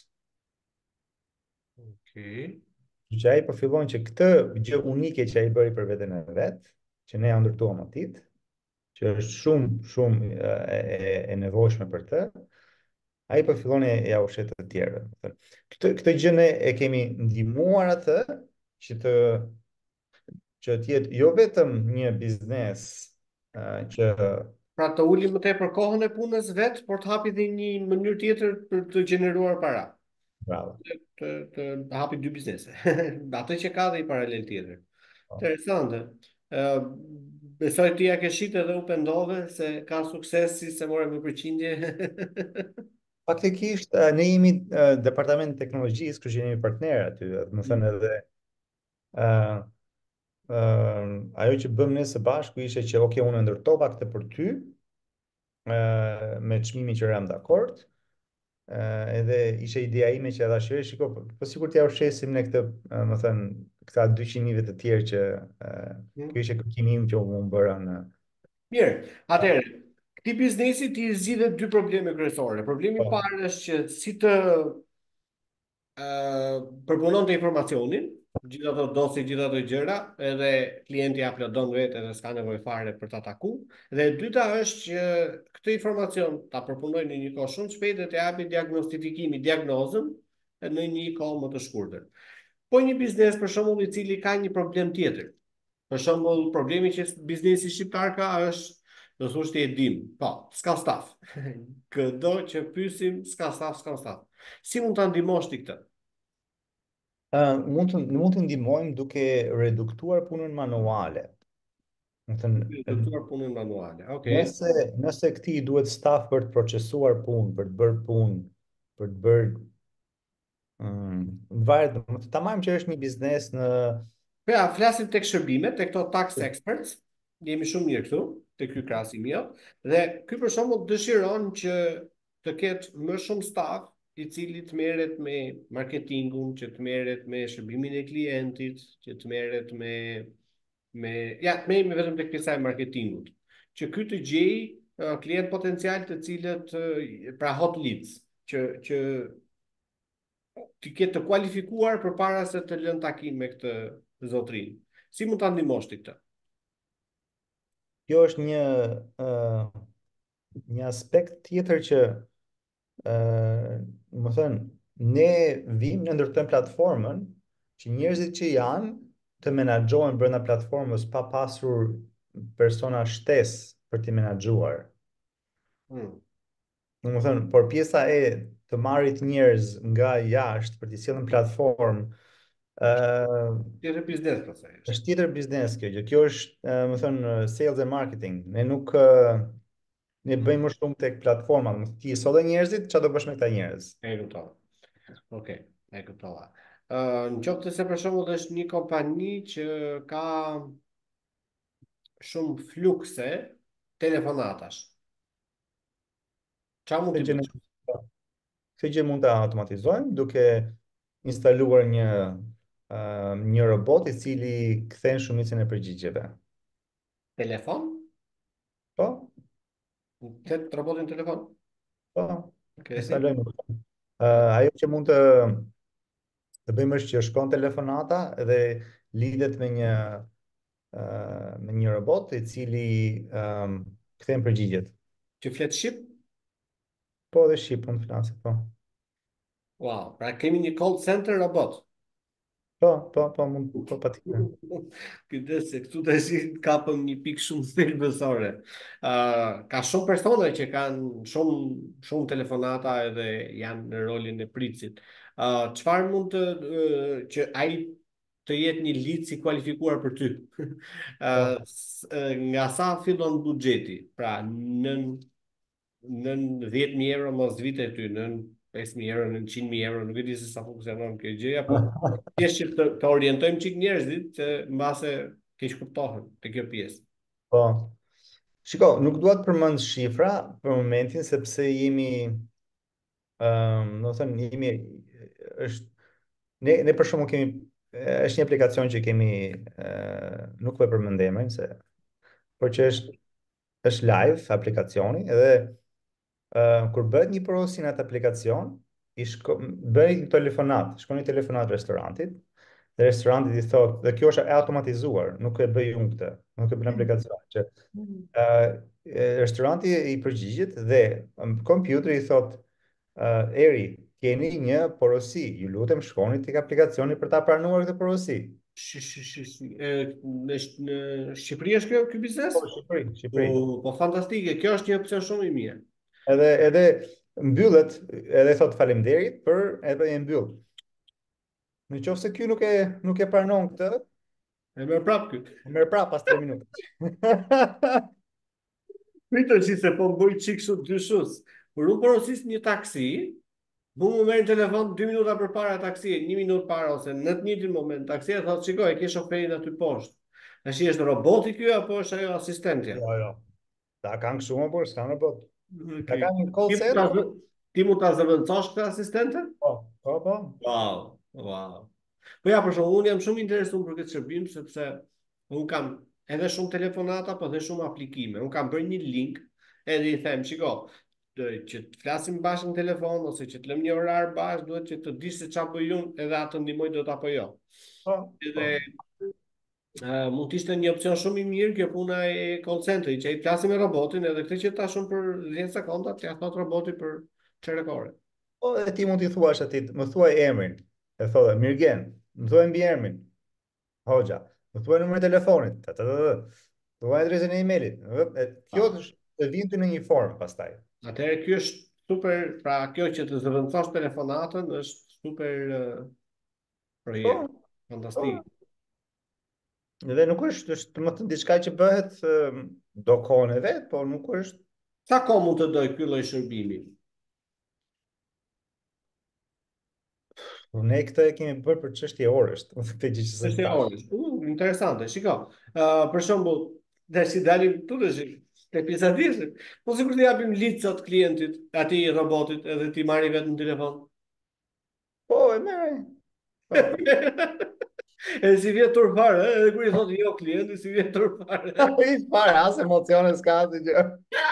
Okay. Që ai po fillon që këtë gjë unike që ai bëri për veten e vet, që ne ja ndërtuam atit, që është shumë e nevojshme për të, ai po fillon e ja ushet të tjerëve. Këtë gjë ne e kemi ndihmuar atë që të jetë jo vetëm një biznes që Pra të uli më tepër kohën e punës vet, por të hapi dhe një mënyrë tjetër për të gjeneruar para. bravo. Të hapi dy biznese. Atë që ka dhe i paralel tjetër. Interesante. Ë besoj ti ja ke shit edhe u pendove se ka sukses si se more me përqindje. Faktikisht, ne jemi departament teknologjisë, kështu që jemi partner aty, më thënë edhe ë, ajo që bëm ne së bashku ishte që ok, unë ndërtova këtë për ty, me çmimin që jam dakord, edhe ishte ideja ime që edhe shërë, shiko, po sikur t'ja ushesim në këtë, më thënë, këta 200.000 të tjerë që kjo ishte kërkimi im që unë bëra në... Mirë, atëherë, këtij biznesi ti zgjidhet dy probleme kryesore. Problemi i Po, parë është që si të përpunon të informacionin, gjitha ato dosi, gjitha ato gjëra, edhe klienti aplodon vetë edhe s'ka nevojë fare për ta taku. Dhe e dyta është që këtë informacion ta përpunoj në një kohë shumë shpejt dhe të japi diagnozën në një kohë më të shkurtër. Po një biznes për shembull i cili ka një problem tjetër. Për shembull, problemi që biznesi shqiptar ka është do thosh ti e dim, po, s'ka staf. Këdo që pyesim, s'ka staf, s'ka staf. Si mund ta ndihmosh ti këtë? mund të ndihmojmë duke reduktuar punën manuale. Më thënë, Doktor punën manuale. Okej. nëse këti duhet staf për të procesuar punë, për të bërë punë, për të bërë varet, ta marrim që është një biznes në Po ja, flasim tek shërbimet, tek këto tax experts. Jemi shumë mirë këtu, tek ky krahasim jot. Dhe ky për shembull dëshiron që të ketë më shumë staf i cili të merret me marketingun, që të merret me shërbimin e klientit, që të merret me vetëm tek pjesa e marketingut. Që ky të gjej klient potencial të cilët pra hot leads, që të ketë të kualifikuar përpara se të lënë takim me këtë zotrin. Si mund ta ndihmosh ti këtë? kjo është një aspekt tjetër që më thënë, ne vim në ndërtojmë platformën që njerëzit që janë të menaxhohen brenda platformës pa pasur persona shtesë për t'i menaxhuar. Hmm. Në më thënë, por pjesa e të marrit njerëz nga jashtë për t'i sjellën platformë, Tjetër biznes pastaj është. është tjetër biznes kjo gjë. Kjo është, më thënë, sales and marketing. Ne nuk ne Hmm. bëjmë më shumë tek platforma. Ti solle njerëzit, çfarë do bësh me këta njerëz? E kuptova. Okej, e kuptova. Në qoftë se për shembull është një kompani që ka shumë flukse telefonatash. Çfarë mund Të të bësh? gjener- Këtë gjë mund ta automatizojmë duke instaluar një robot i cili kthen shumicën e përgjigjeve. Telefon? Po, Ket robotin telefon? po, Okay. instalojmë. Ajo që mund të bëjmë është që shkon telefonata dhe lidhet me një robot i cili kthen përgjigjet. Që flet shqip? Po dhe shqip mund të flasë, po. Wow, pra kemi një call center robot. Po, mund, po patjetër. Këtë se këtu të si kapëm një pikë shumë thelbësore. Ka shumë persona që kanë shumë telefonata edhe janë në rolin e pritësit. Çfarë mund që ai të jetë një lidh i kualifikuar për ty? Po. Nga sa fillon buxheti? Pra, nën 10.000 euro mos vite ty, nën 5.000 euro, nën 100.000 euro, nuk e di se sa funksionon kjo gjëja, po thjesht që të orientojmë çik njerëzit që mbase keq kuptohen te kjo pjesë. Po. Shiko, nuk dua të përmend shifra për momentin sepse do të thënë është ne për shkakun kemi është një aplikacion që kemi nuk po e përmend emrin se por që është live aplikacioni edhe kur bëhet një porosi në atë aplikacion bëni një telefonat, shkoni telefonat restorantit dhe restoranti i thotë dhe kjo është e automatizuar, nuk e bëj unë këtë, nuk e bën aplikacion që restoranti i përgjigjet dhe kompjuteri i thot Eri, keni një porosi, ju lutem shkoni tek aplikacioni për ta pranuar këtë porosi. Në Shqipëri është ky biznes? Po, Shqipëri, Po, Shqipëri. po fantastike. Kjo është një opcion shumë i mirë. Edhe mbyllet, edhe thot faleminderit për edhe e mbyll. Në qoftë se ky nuk e pranon këtë, E merr prap ky. e merr prapë pas 3 minuta. Pritën si se po më bëj çik shumë dyshus. Kur unë porosis një taksi, mu më merr në telefon 2 minuta përpara taksiit, 1 minutë para ose në të njëjtin moment taksia thotë shikoj, ke shoferin aty poshtë. Tash është roboti ky apo është ajo asistentja? Jo, jo. Ta kanë shumë, por s'ka në botë. Ta Okay. kanë një call Ti mund ta center? ti mund ta zëvendësosh këtë asistente? Po. Wow, wow. Po ja, për shkak unë jam shumë interesuar për këtë shërbim sepse un kam edhe shumë telefonata, po edhe shumë aplikime. Un kam bërë një link edhe i them, shiko, që të flasim bashkë në telefon ose që të lëmë një orar bashkë, duhet që të dish se çfarë bëj unë edhe atë ndihmoj dot apo jo. Po. Edhe mund të ishte një opcion shumë i mirë kjo puna e call center-it, që ai flasim me robotin edhe këtë që tashun për 10 sekonda, t'ia thot roboti për çfarë kore. Po, e ti mund t'i thuash atij, më thuaj emrin. E thotë, Mirgen, më thuaj mbi emrin. Hoxha, më thuaj numrin e telefonit. Thuaj adresën e emailit. Kjo Ah. të vinë ty në një formë pastaj. Atëherë ky është super, pra kjo që të zëvendësosh telefonatën është super Po, projekt. po. Fantastik. Dhe nuk është të më thënë diçka që bëhet do kohën e vet, po nuk është. Sa kohë mund të doj ky lloj shërbimi? Ne këtë e kemi bërë për çështje orësh, këtë gjë që se Është e thash. orës. Interesante. Shiko, për shembull, tash si dalim këtu tash te pjesa tjetër. Po sikur të japim licat klientit, atij robotit, edhe ti marri vetëm në telefon. Po, e merr. Po. E si vjet tur fare, edhe kur i thotë jo klienti, si vjet tur fare. I fare, as emocione s'ka asgjë gjë.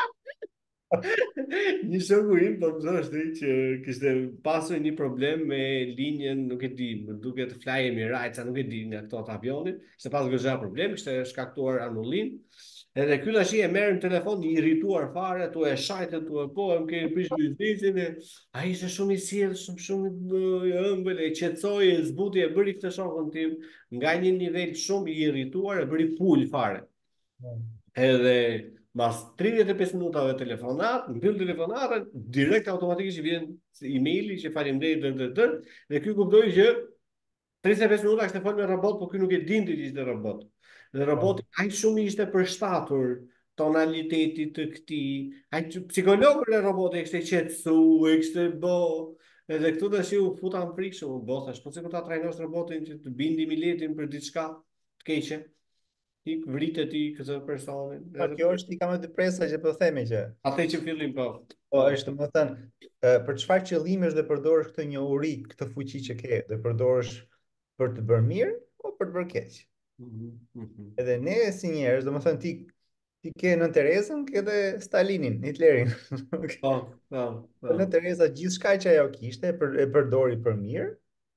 Një shoku im po më thoshte që kishte pasur një problem me linjën, nuk e di, më duket Fly Emirates, nuk e di nga këto të avionit, kishte pasur gozha problem, kishte shkaktuar anullim. Edhe ky tash e merr në telefon i irrituar fare, tu e shajtë tu e po, më ke prish biznesin e ai ishte shumë i sjellshëm, shumë i ëmbël, e qetësoi, e zbuti, e bëri këtë shokun tim nga një nivel shumë i irrituar, e bëri pul fare. Edhe mas 35 minutave telefonat, mbyll telefonatën, direkt automatikisht i vjen emaili që faleminderit dhe ky kuptoi që 35 minuta kishte folur me robot, po ky nuk e dinte që ishte robot. Dhe roboti aq shumë ishte përshtatur tonalitetit të këtij, aq psikologët e robotit e kishte qetësu, e kishte bë edhe këtu tash u futa në frikë shumë, bo thash, po sikur ta trajnosh robotin që të bindi miletin për diçka të keqe. i vritet i këtë personin, Pa, edhe kjo është i kam e dy presa që po themi që atë që fillim po. po Po. është më thënë për çfarë qëllimesh dhe përdorësh këtë njohuri, këtë fuqi që ke, dhe përdorësh për të bërë mirë o për të bërë keq. Mhm, mhm. Edhe ne si njerëz, domethënë ti ke Nën Terezën, ke edhe Stalinin, Hitlerin. Po, po, po. Nën Tereza gjithçka që ajo kishte e përdori për mirë.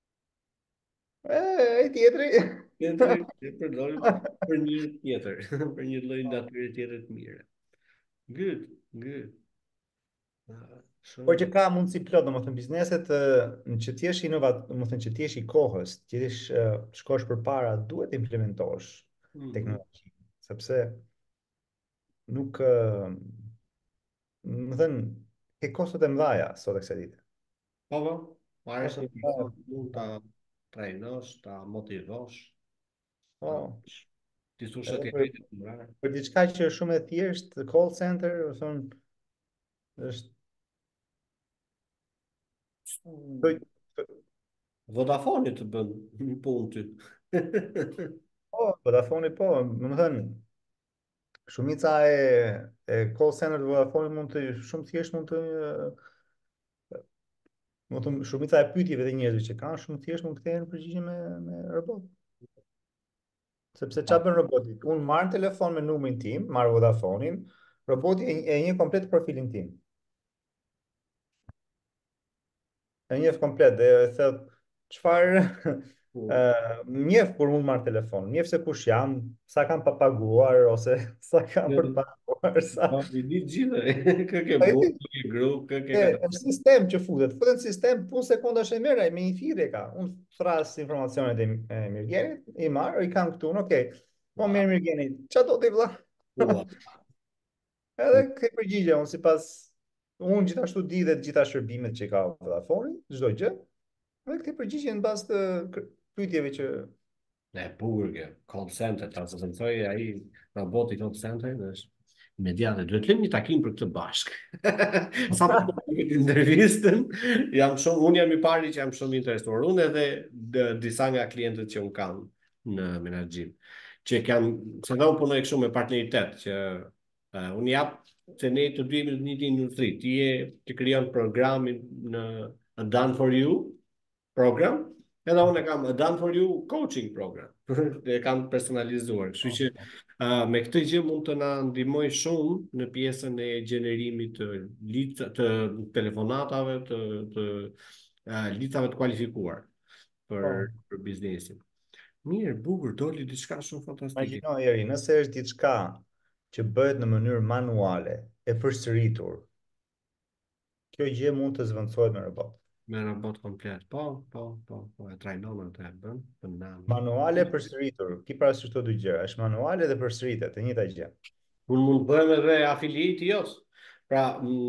E tjetri. Tjetri e përdorim për një tjetër, për një lloj natyre tjetër të mirë. Good, good. Por Shumë. që ka mundësi plot, domethënë bizneset në që ti jesh domethënë që ti jesh i kohës, që ti shkosh përpara, duhet të implementosh Mhm. teknologji, sepse nuk më thënë ke kostot e mëdha sot e kësaj dite. Po, po, marrësh Kostot një e mëdha. person, mund ta trajnosh, ta motivosh, ta Po, ti thosh edhe atë për rritë të mbrapa. për diçka që është shumë e thjeshtë, call center, do thonë është Vodafone të bën një punë ty. po, Vodafone po, domethënë shumica e call center të Vodafone mund të shumë thjesht shumica e pyetjeve të njerëzve që kanë shumë thjesht mund të kthehen në përgjigje me robot. Sepse çfarë bën roboti? Unë marr në telefon me numrin tim, marr Vodafonin, roboti e njeh komplet profilin tim. E njeh komplet dhe e thot çfarë njeh kur unë marr telefon, njeh se kush jam, sa kam pa paguar ose sa kam për të paguar, sa. Po, i di gjithë. Kë ke Ai burr, kë ke gru, kë ke kata. është sistem që futet në sistem, punë sekonda është e merr, ai me një thirrje ka. Unë thras informacionet e Mirgenit, i marr, i kam këtu, okay. Po Wow, mirë Mirgeni, çfarë do ti vëlla? wow. Edhe këtë përgjigje, unë sipas unë gjithashtu di dhe të gjitha shërbimet që ka Vodafone, çdo gjë, dhe këtë përgjigje në bazë të pyetjeve që Ne bukur kjo, call center, ta se më thoi ai roboti call center është imediate. Duhet të lëmë një takim për këtë bashk. Sa po këtë intervistën, unë jam i pari që jam shumë interesuar. Unë edhe disa nga klientët që unë kam në menaxhim, që kanë, se do punoj kështu me partneritet, që unë jap se ne të dy jemi në një industri. Ti je që krijon programin në A Done for You program, edhe unë e kam a Done for You coaching program. E kam personalizuar. Kështu që me këtë gjë mund të na ndihmoj shumë në pjesën e gjenerimit të të telefonatave, të licave të kualifikuar po, për biznesin. Mirë, bukur, doli diçka shumë fantastike. imagjino eri, nëse është diçka që bëhet në mënyrë manuale, e përsëritur, kjo gjë mund të zvendësohet me robot. Me robot komplet. Po, po, po, po, e trajnon atë e bën, bën nami. Manuale e përsëritur, ki parasysh këto dy gjëra, është manuale dhe përsëritet, e njëjta gjë. Unë mund të bëhem edhe afiliate i jos. Pra,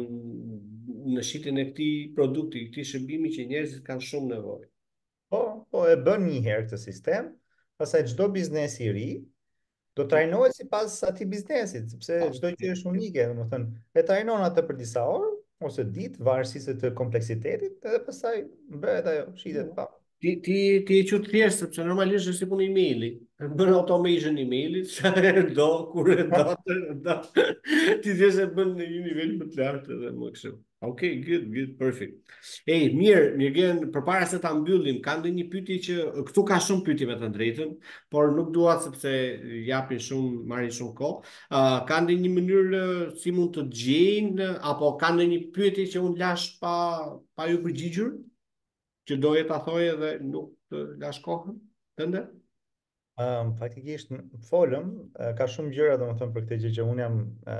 në shitjen e këtij produkti, këtij shërbimi që njerëzit kanë shumë nevojë. Po, po e bën një herë këtë sistem, pastaj çdo biznes i ri do trajnohet sipas atij biznesit, sepse Pa, çdo gjë është unike, domethënë, e trajnon atë për disa orë ose ditë, varësisht të kompleksitetit, edhe pastaj bëhet ajo, shitet pa. ti e qut thjesht sepse normalisht është si punë emaili. Bën automation emailit, çfarë do, kur e do, do. Ti thjesht e bën në një nivel më të lartë edhe më kështu. Okej, good, good, perfect. Ej, mirë, Mirgen, përpara se ta mbyllim, ka ndonjë pyetje që këtu ka shumë pyetje me të drejtën, por nuk dua sepse japin shumë, marrin shumë kohë. Ka ndonjë mënyrë si mund të gjejnë apo ka ndonjë pyetje që unë lash pa ju përgjigjur? Që doje ta thoje dhe nuk të lash kohën tënde? Faktikisht folëm, ka shumë gjëra domethënë për këtë gjë që unë jam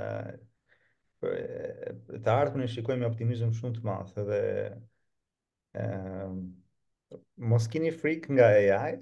të ardhmen e shikoj me optimizëm shumë të madh edhe mos keni frikë nga AI,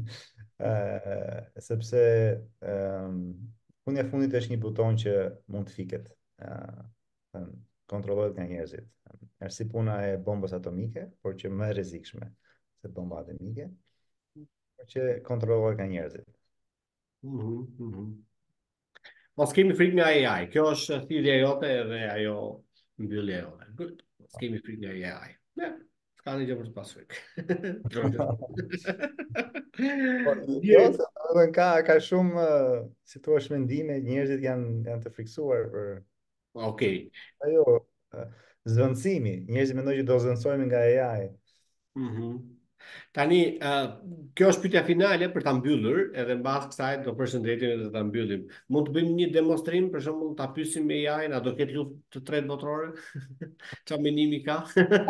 sepse fundi e fundit është një buton që mund të fiket, kontrollohet nga njerëzit. Është si puna e bombës atomike, por që më e rrezikshme se bomba atomike, por që kontrollohet nga njerëzit. Mhm, mhm. Mos kemi frikë nga AI. Kjo është thirrja jote edhe ajo mbyllja jote. Good. Mos kemi frikë nga AI. Ne, s'ka një gjë për të pasur frikë. Po, jo, Mirë. ka shumë, si thua, mendime, njerëzit janë të friksuar për Okej. ajo zëvendësimi. Njerëzit mendojnë që do zëvendësohemi nga AI. Mhm. Tani, kjo është pyetja finale për ta mbyllur, edhe mbas kësaj do përshëndetim dhe ta mbyllim. Mund të bëjmë një demonstrim, për shembull, ta pyesim me AI-n, a do ketë luftë të tretë botërore? Çfarë menimi ka?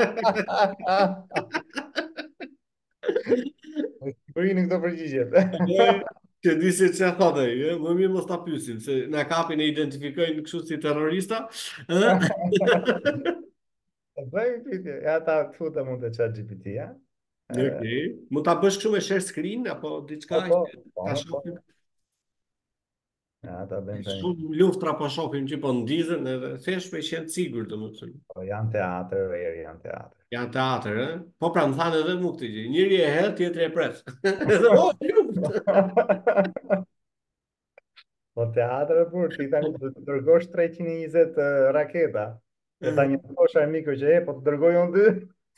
Bëri në këto përgjigjet. Ne që di se çfarë thotë ai, më mirë mos ta pyesim se na kapin e identifikojnë kështu si terrorista, ë? E bëjmë pyetje. Ja ta futa mund të chat GPT, ja? Okej. Mund ta bësh kështu me share screen apo Po, diçka po, që ta po, po. shohim. Ja, ta bëjmë tani. Shumë luftra po shohim që po ndizën edhe thesh me qenë sigurt domethënë. Po, janë teatr, verë, janë teatr. Janë teatr, ë? Po pra më thanë edhe mu këtë gjë. Njëri e hedh, tjetri e pres. Edhe oh, luftë. Po teatr, kur ti tani do të dërgosh 320 raketa. E tha një kosh armiku që po të dërgoj unë dy.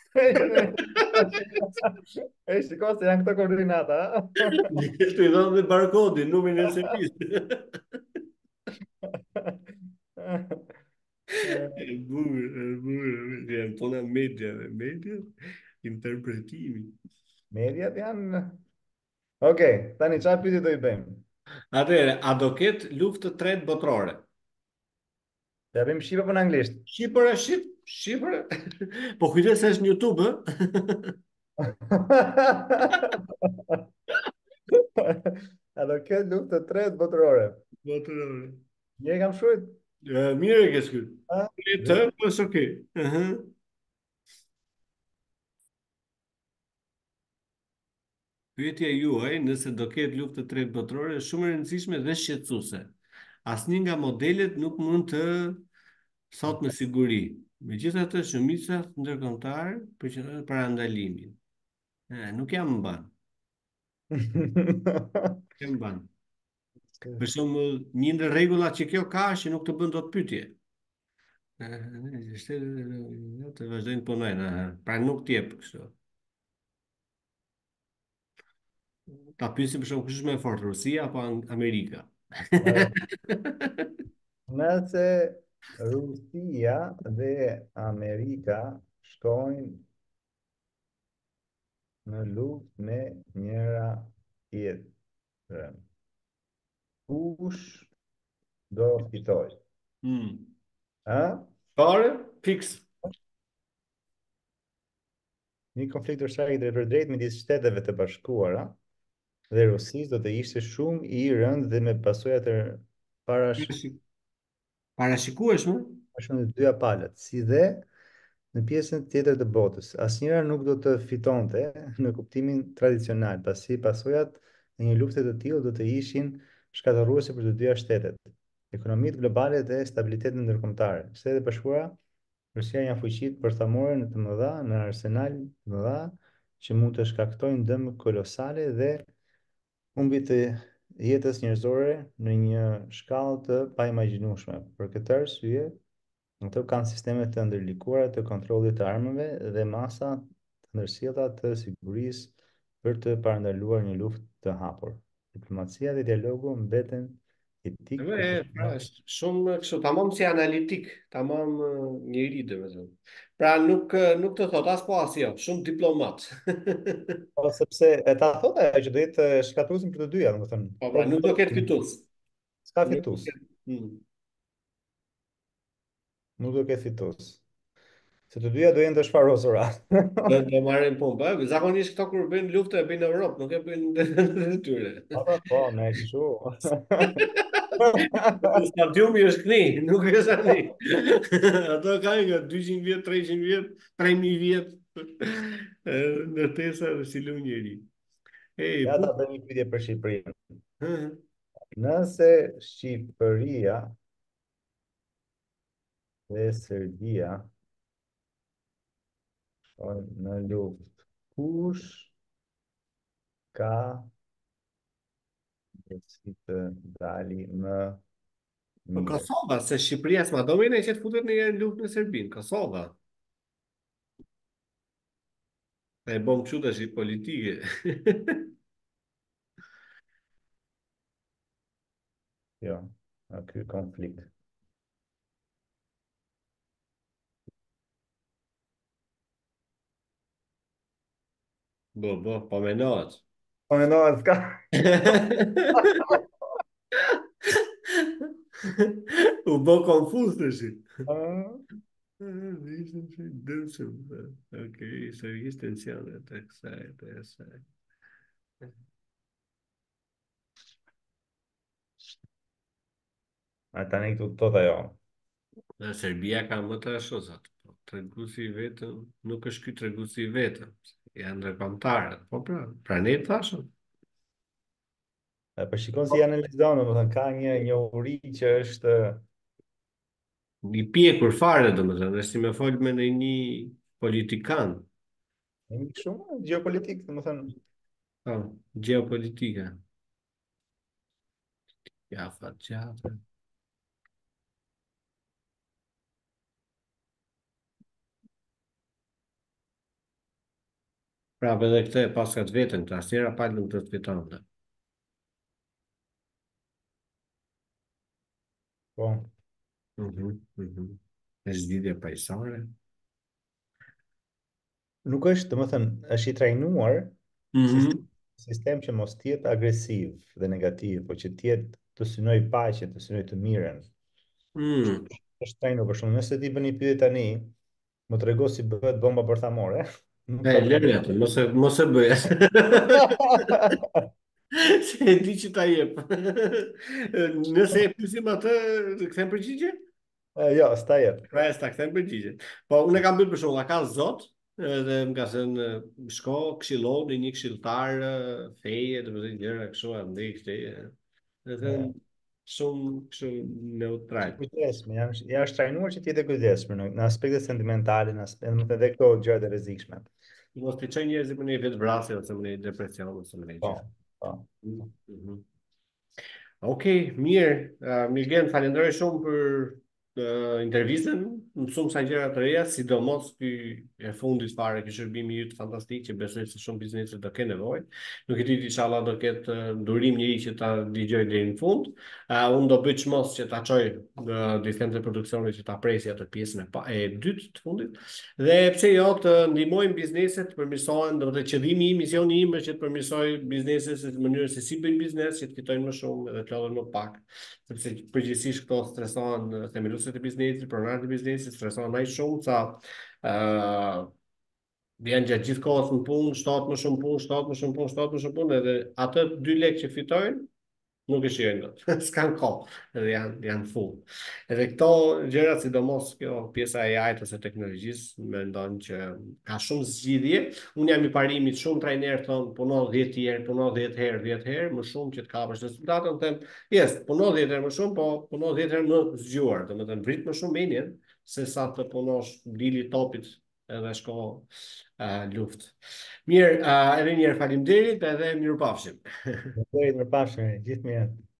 E shiko se janë këto koordinata. Kështu i thonë dhe barkodin, numrin e servisit. E bukur, e bukur. Janë puna media, media, interpretimi. Mediat janë. Okej, tani çfarë pyetje do i bëjmë? Atëherë, a do ketë luftë të tretë botërore? Ja bëjmë shqipe apo në anglisht? Shqipëra, shqipëra. Po kujdes se është në YouTube, ë? A do ketë luftë të tretë botërore? Botërore. Një kam shkruajt? Mirë e ke shkruar. A? Tretë, po është okay. Pyetja juaj, nëse do ketë luftë të tretë botërore, është shumë e rëndësishme dhe shqetësuese. Asnjë nga modelet nuk mund të thot me siguri. Megjithatë, shumica ndërkombëtar përqendrohen para ndalimin. Nuk jam mban. Jam mban. Për shembull, një ndër rregullat që kjo ka është që nuk të bën dot pyetje. Të vazhdojnë të punojnë, pra nuk t'jep kështu. Ta pyesim për shembull kush është më e fortë, Rusia apo Amerika? Nëse Rusia dhe Amerika shkojnë në luftë me njëra tjetrën, kush do fitoj? Hmm. A? Pare, fix. Një konflikt ushtar i drejt midis Shteteve të Bashkuara dhe Rusisë do të ishte shumë i rëndë dhe me pasoja të Parashikueshme? parashikueshme të dyja palët, si dhe në pjesën tjetër të botës. Asnjëra nuk do të fitonte në kuptimin tradicional, pasi pasojat e një lufte të tillë do të ishin shkatërruese për të dyja shtetet, ekonomitë globale dhe stabilitetin ndërkombëtar. Shtetet e Bashkuara, Rusia janë fuqi përthamore në të mëdha, në arsenal të mëdha që mund të shkaktojnë dëm kolosale dhe humbi të jetës njerëzore në një shkallë të paimagjinueshme. Për këtë arsye, ato kanë sisteme të ndërlikuara të kontrollit të armëve dhe masa të ndërsjellta të sigurisë për të parandaluar një luftë të hapur. Diplomacia dhe dialogu mbeten etik Pra, profesional. është shumë kështu, tamam si analitik, tamam njëri domethënë. Pra nuk të thot as po as jo, shumë diplomat. Po sepse e ta thotë ajo që do jetë shkatruesim për të dyja, domethënë. Po Po pra nuk do ketë fitues. s'ka Nuk do fitues. ketë. Nuk do ketë fitues. Se të dyja do jenë të shfarosura. Do marrin punë. Po, zakonisht këto kur bëjnë luftë e bëjnë në Europë, nuk e bëjnë në tyre. Po, ne kështu. Stadiumi është këni, nuk është ani. Ato kanë nga 200 vjet, 300 vjet, 3000 vjet. Ndërtesa dhe si lu njeri. Ja Bu. ta bëjmë një pyetje për Shqipërinë. Nëse Shqipëria dhe Serbia shkojnë në luftë, kush ka si të dali më Po mirë? Kosova, se Shqipëria s'ma do mene që të futet në një luftë në Serbinë. Kosova. E bom kështu tash i politike. Jo, ky konflikt. Po menohet. Po mendohet s'ka. U bë konfuz të shi. Ah, Ishte që dëmshëm. Okej, sërish tensionet të kësaj, të asaj. tani këtu tot ajo. Dhe Serbia ka më të ashosat. Po, treguesi i vetëm, nuk është ky treguesi i vetëm. Janë ndërkombëtarët. Po pra, pra ne thashëm. Po shikon si janë në Lezon, domethënë ka një uri që është I pjekur fare, domethënë, është si me fol me në një politikan, një shumë gjeopolitik, domethënë po, geopolitika. Ja, fat gjatë. Pra, edhe këtë e paskat vetën, të asnjëra palë nuk do të fitonte. po Mhm, mhm. Është zgjidhje paqësore. nuk është, domethënë është i trajnuar sistem, Mhm. sistem që mos të jetë agresiv dhe negativ, po që të jetë të synoj paqen, të synoj të mirën. Mm. Është trajnuar për shkak nëse ti bën një pyetje tani, më trego si bëhet bomba bërthamore, nuk E, ta them. lërë atë, mos e bëj. Se e di që ta jep. Nëse e pyesim atë, të kthem përgjigje? Jo, s'ta jep. Pra, e s'ta kthem përgjigje. Po, unë e kam bërë për shkak, ka Zot, edhe më ka thënë shko këshillo në një këshilltar feje, domethënë gjëra kështu andej këtë. Dhe thënë Ja. shumë kështu Që neutral. kujdesme, janë është trajnuar që të jetë kujdesshëm në aspektet sentimentale, në aspektet, më të dhe këto gjërat e rrezikshme. Mos të çojë njerëzit në një vetë vrasje ose në një depresion ose në një Po, gjë. po. Mhm. Okej, mirë. Mirgen, falenderoj shumë për intervistën. Mësum sa gjëra të reja, sidomos ky e fundit fare, ky shërbimi yt fantastik që besoj se shumë biznese do kenë nevojë. Nuk e di inshallah do ketë durim njëri që ta dëgjoj deri në fund. Unë do bëj çmos që ta çoj në distance të produksionit që ta presi atë pjesën e dytë të fundit. Dhe pse jo të ndihmojmë bizneset të përmirësohen, do të thotë qëllimi im, misioni im është që të përmirësoj bizneset në mënyrë se si bëjnë biznes, që të fitojnë më shumë edhe të lodhen më pak, sepse përgjithsisht këto stresohen themeluesit e biznesit, pronarët e biznesit, stresohen më shumë sa ë janë gjatë gjithë kohës në punë, shtatë më shumë punë, shtatë më shumë punë, shtatë më shumë punë, edhe atë 2 lekë që fitojnë nuk e shijojnë dot. S'kan kohë, edhe janë full. Edhe këto gjëra, sidomos kjo pjesa e AI-t ose teknologjisë, mendon që ka shumë zgjidhje. Unë jam i parimit, shumë trajnerë thonë puno 10 herë, puno 10 herë, 10 herë më shumë që të kapësh rezultate. Unë them, yes, puno 10 herë më shumë, po puno 10 herë më zgjuar, domethënë vrit më shumë menjen se sa të punosh dili topit edhe shko luftë. Mirë, edhe një herë faleminderit edhe mirupafshim. Deri më pashë, gjithë mirë.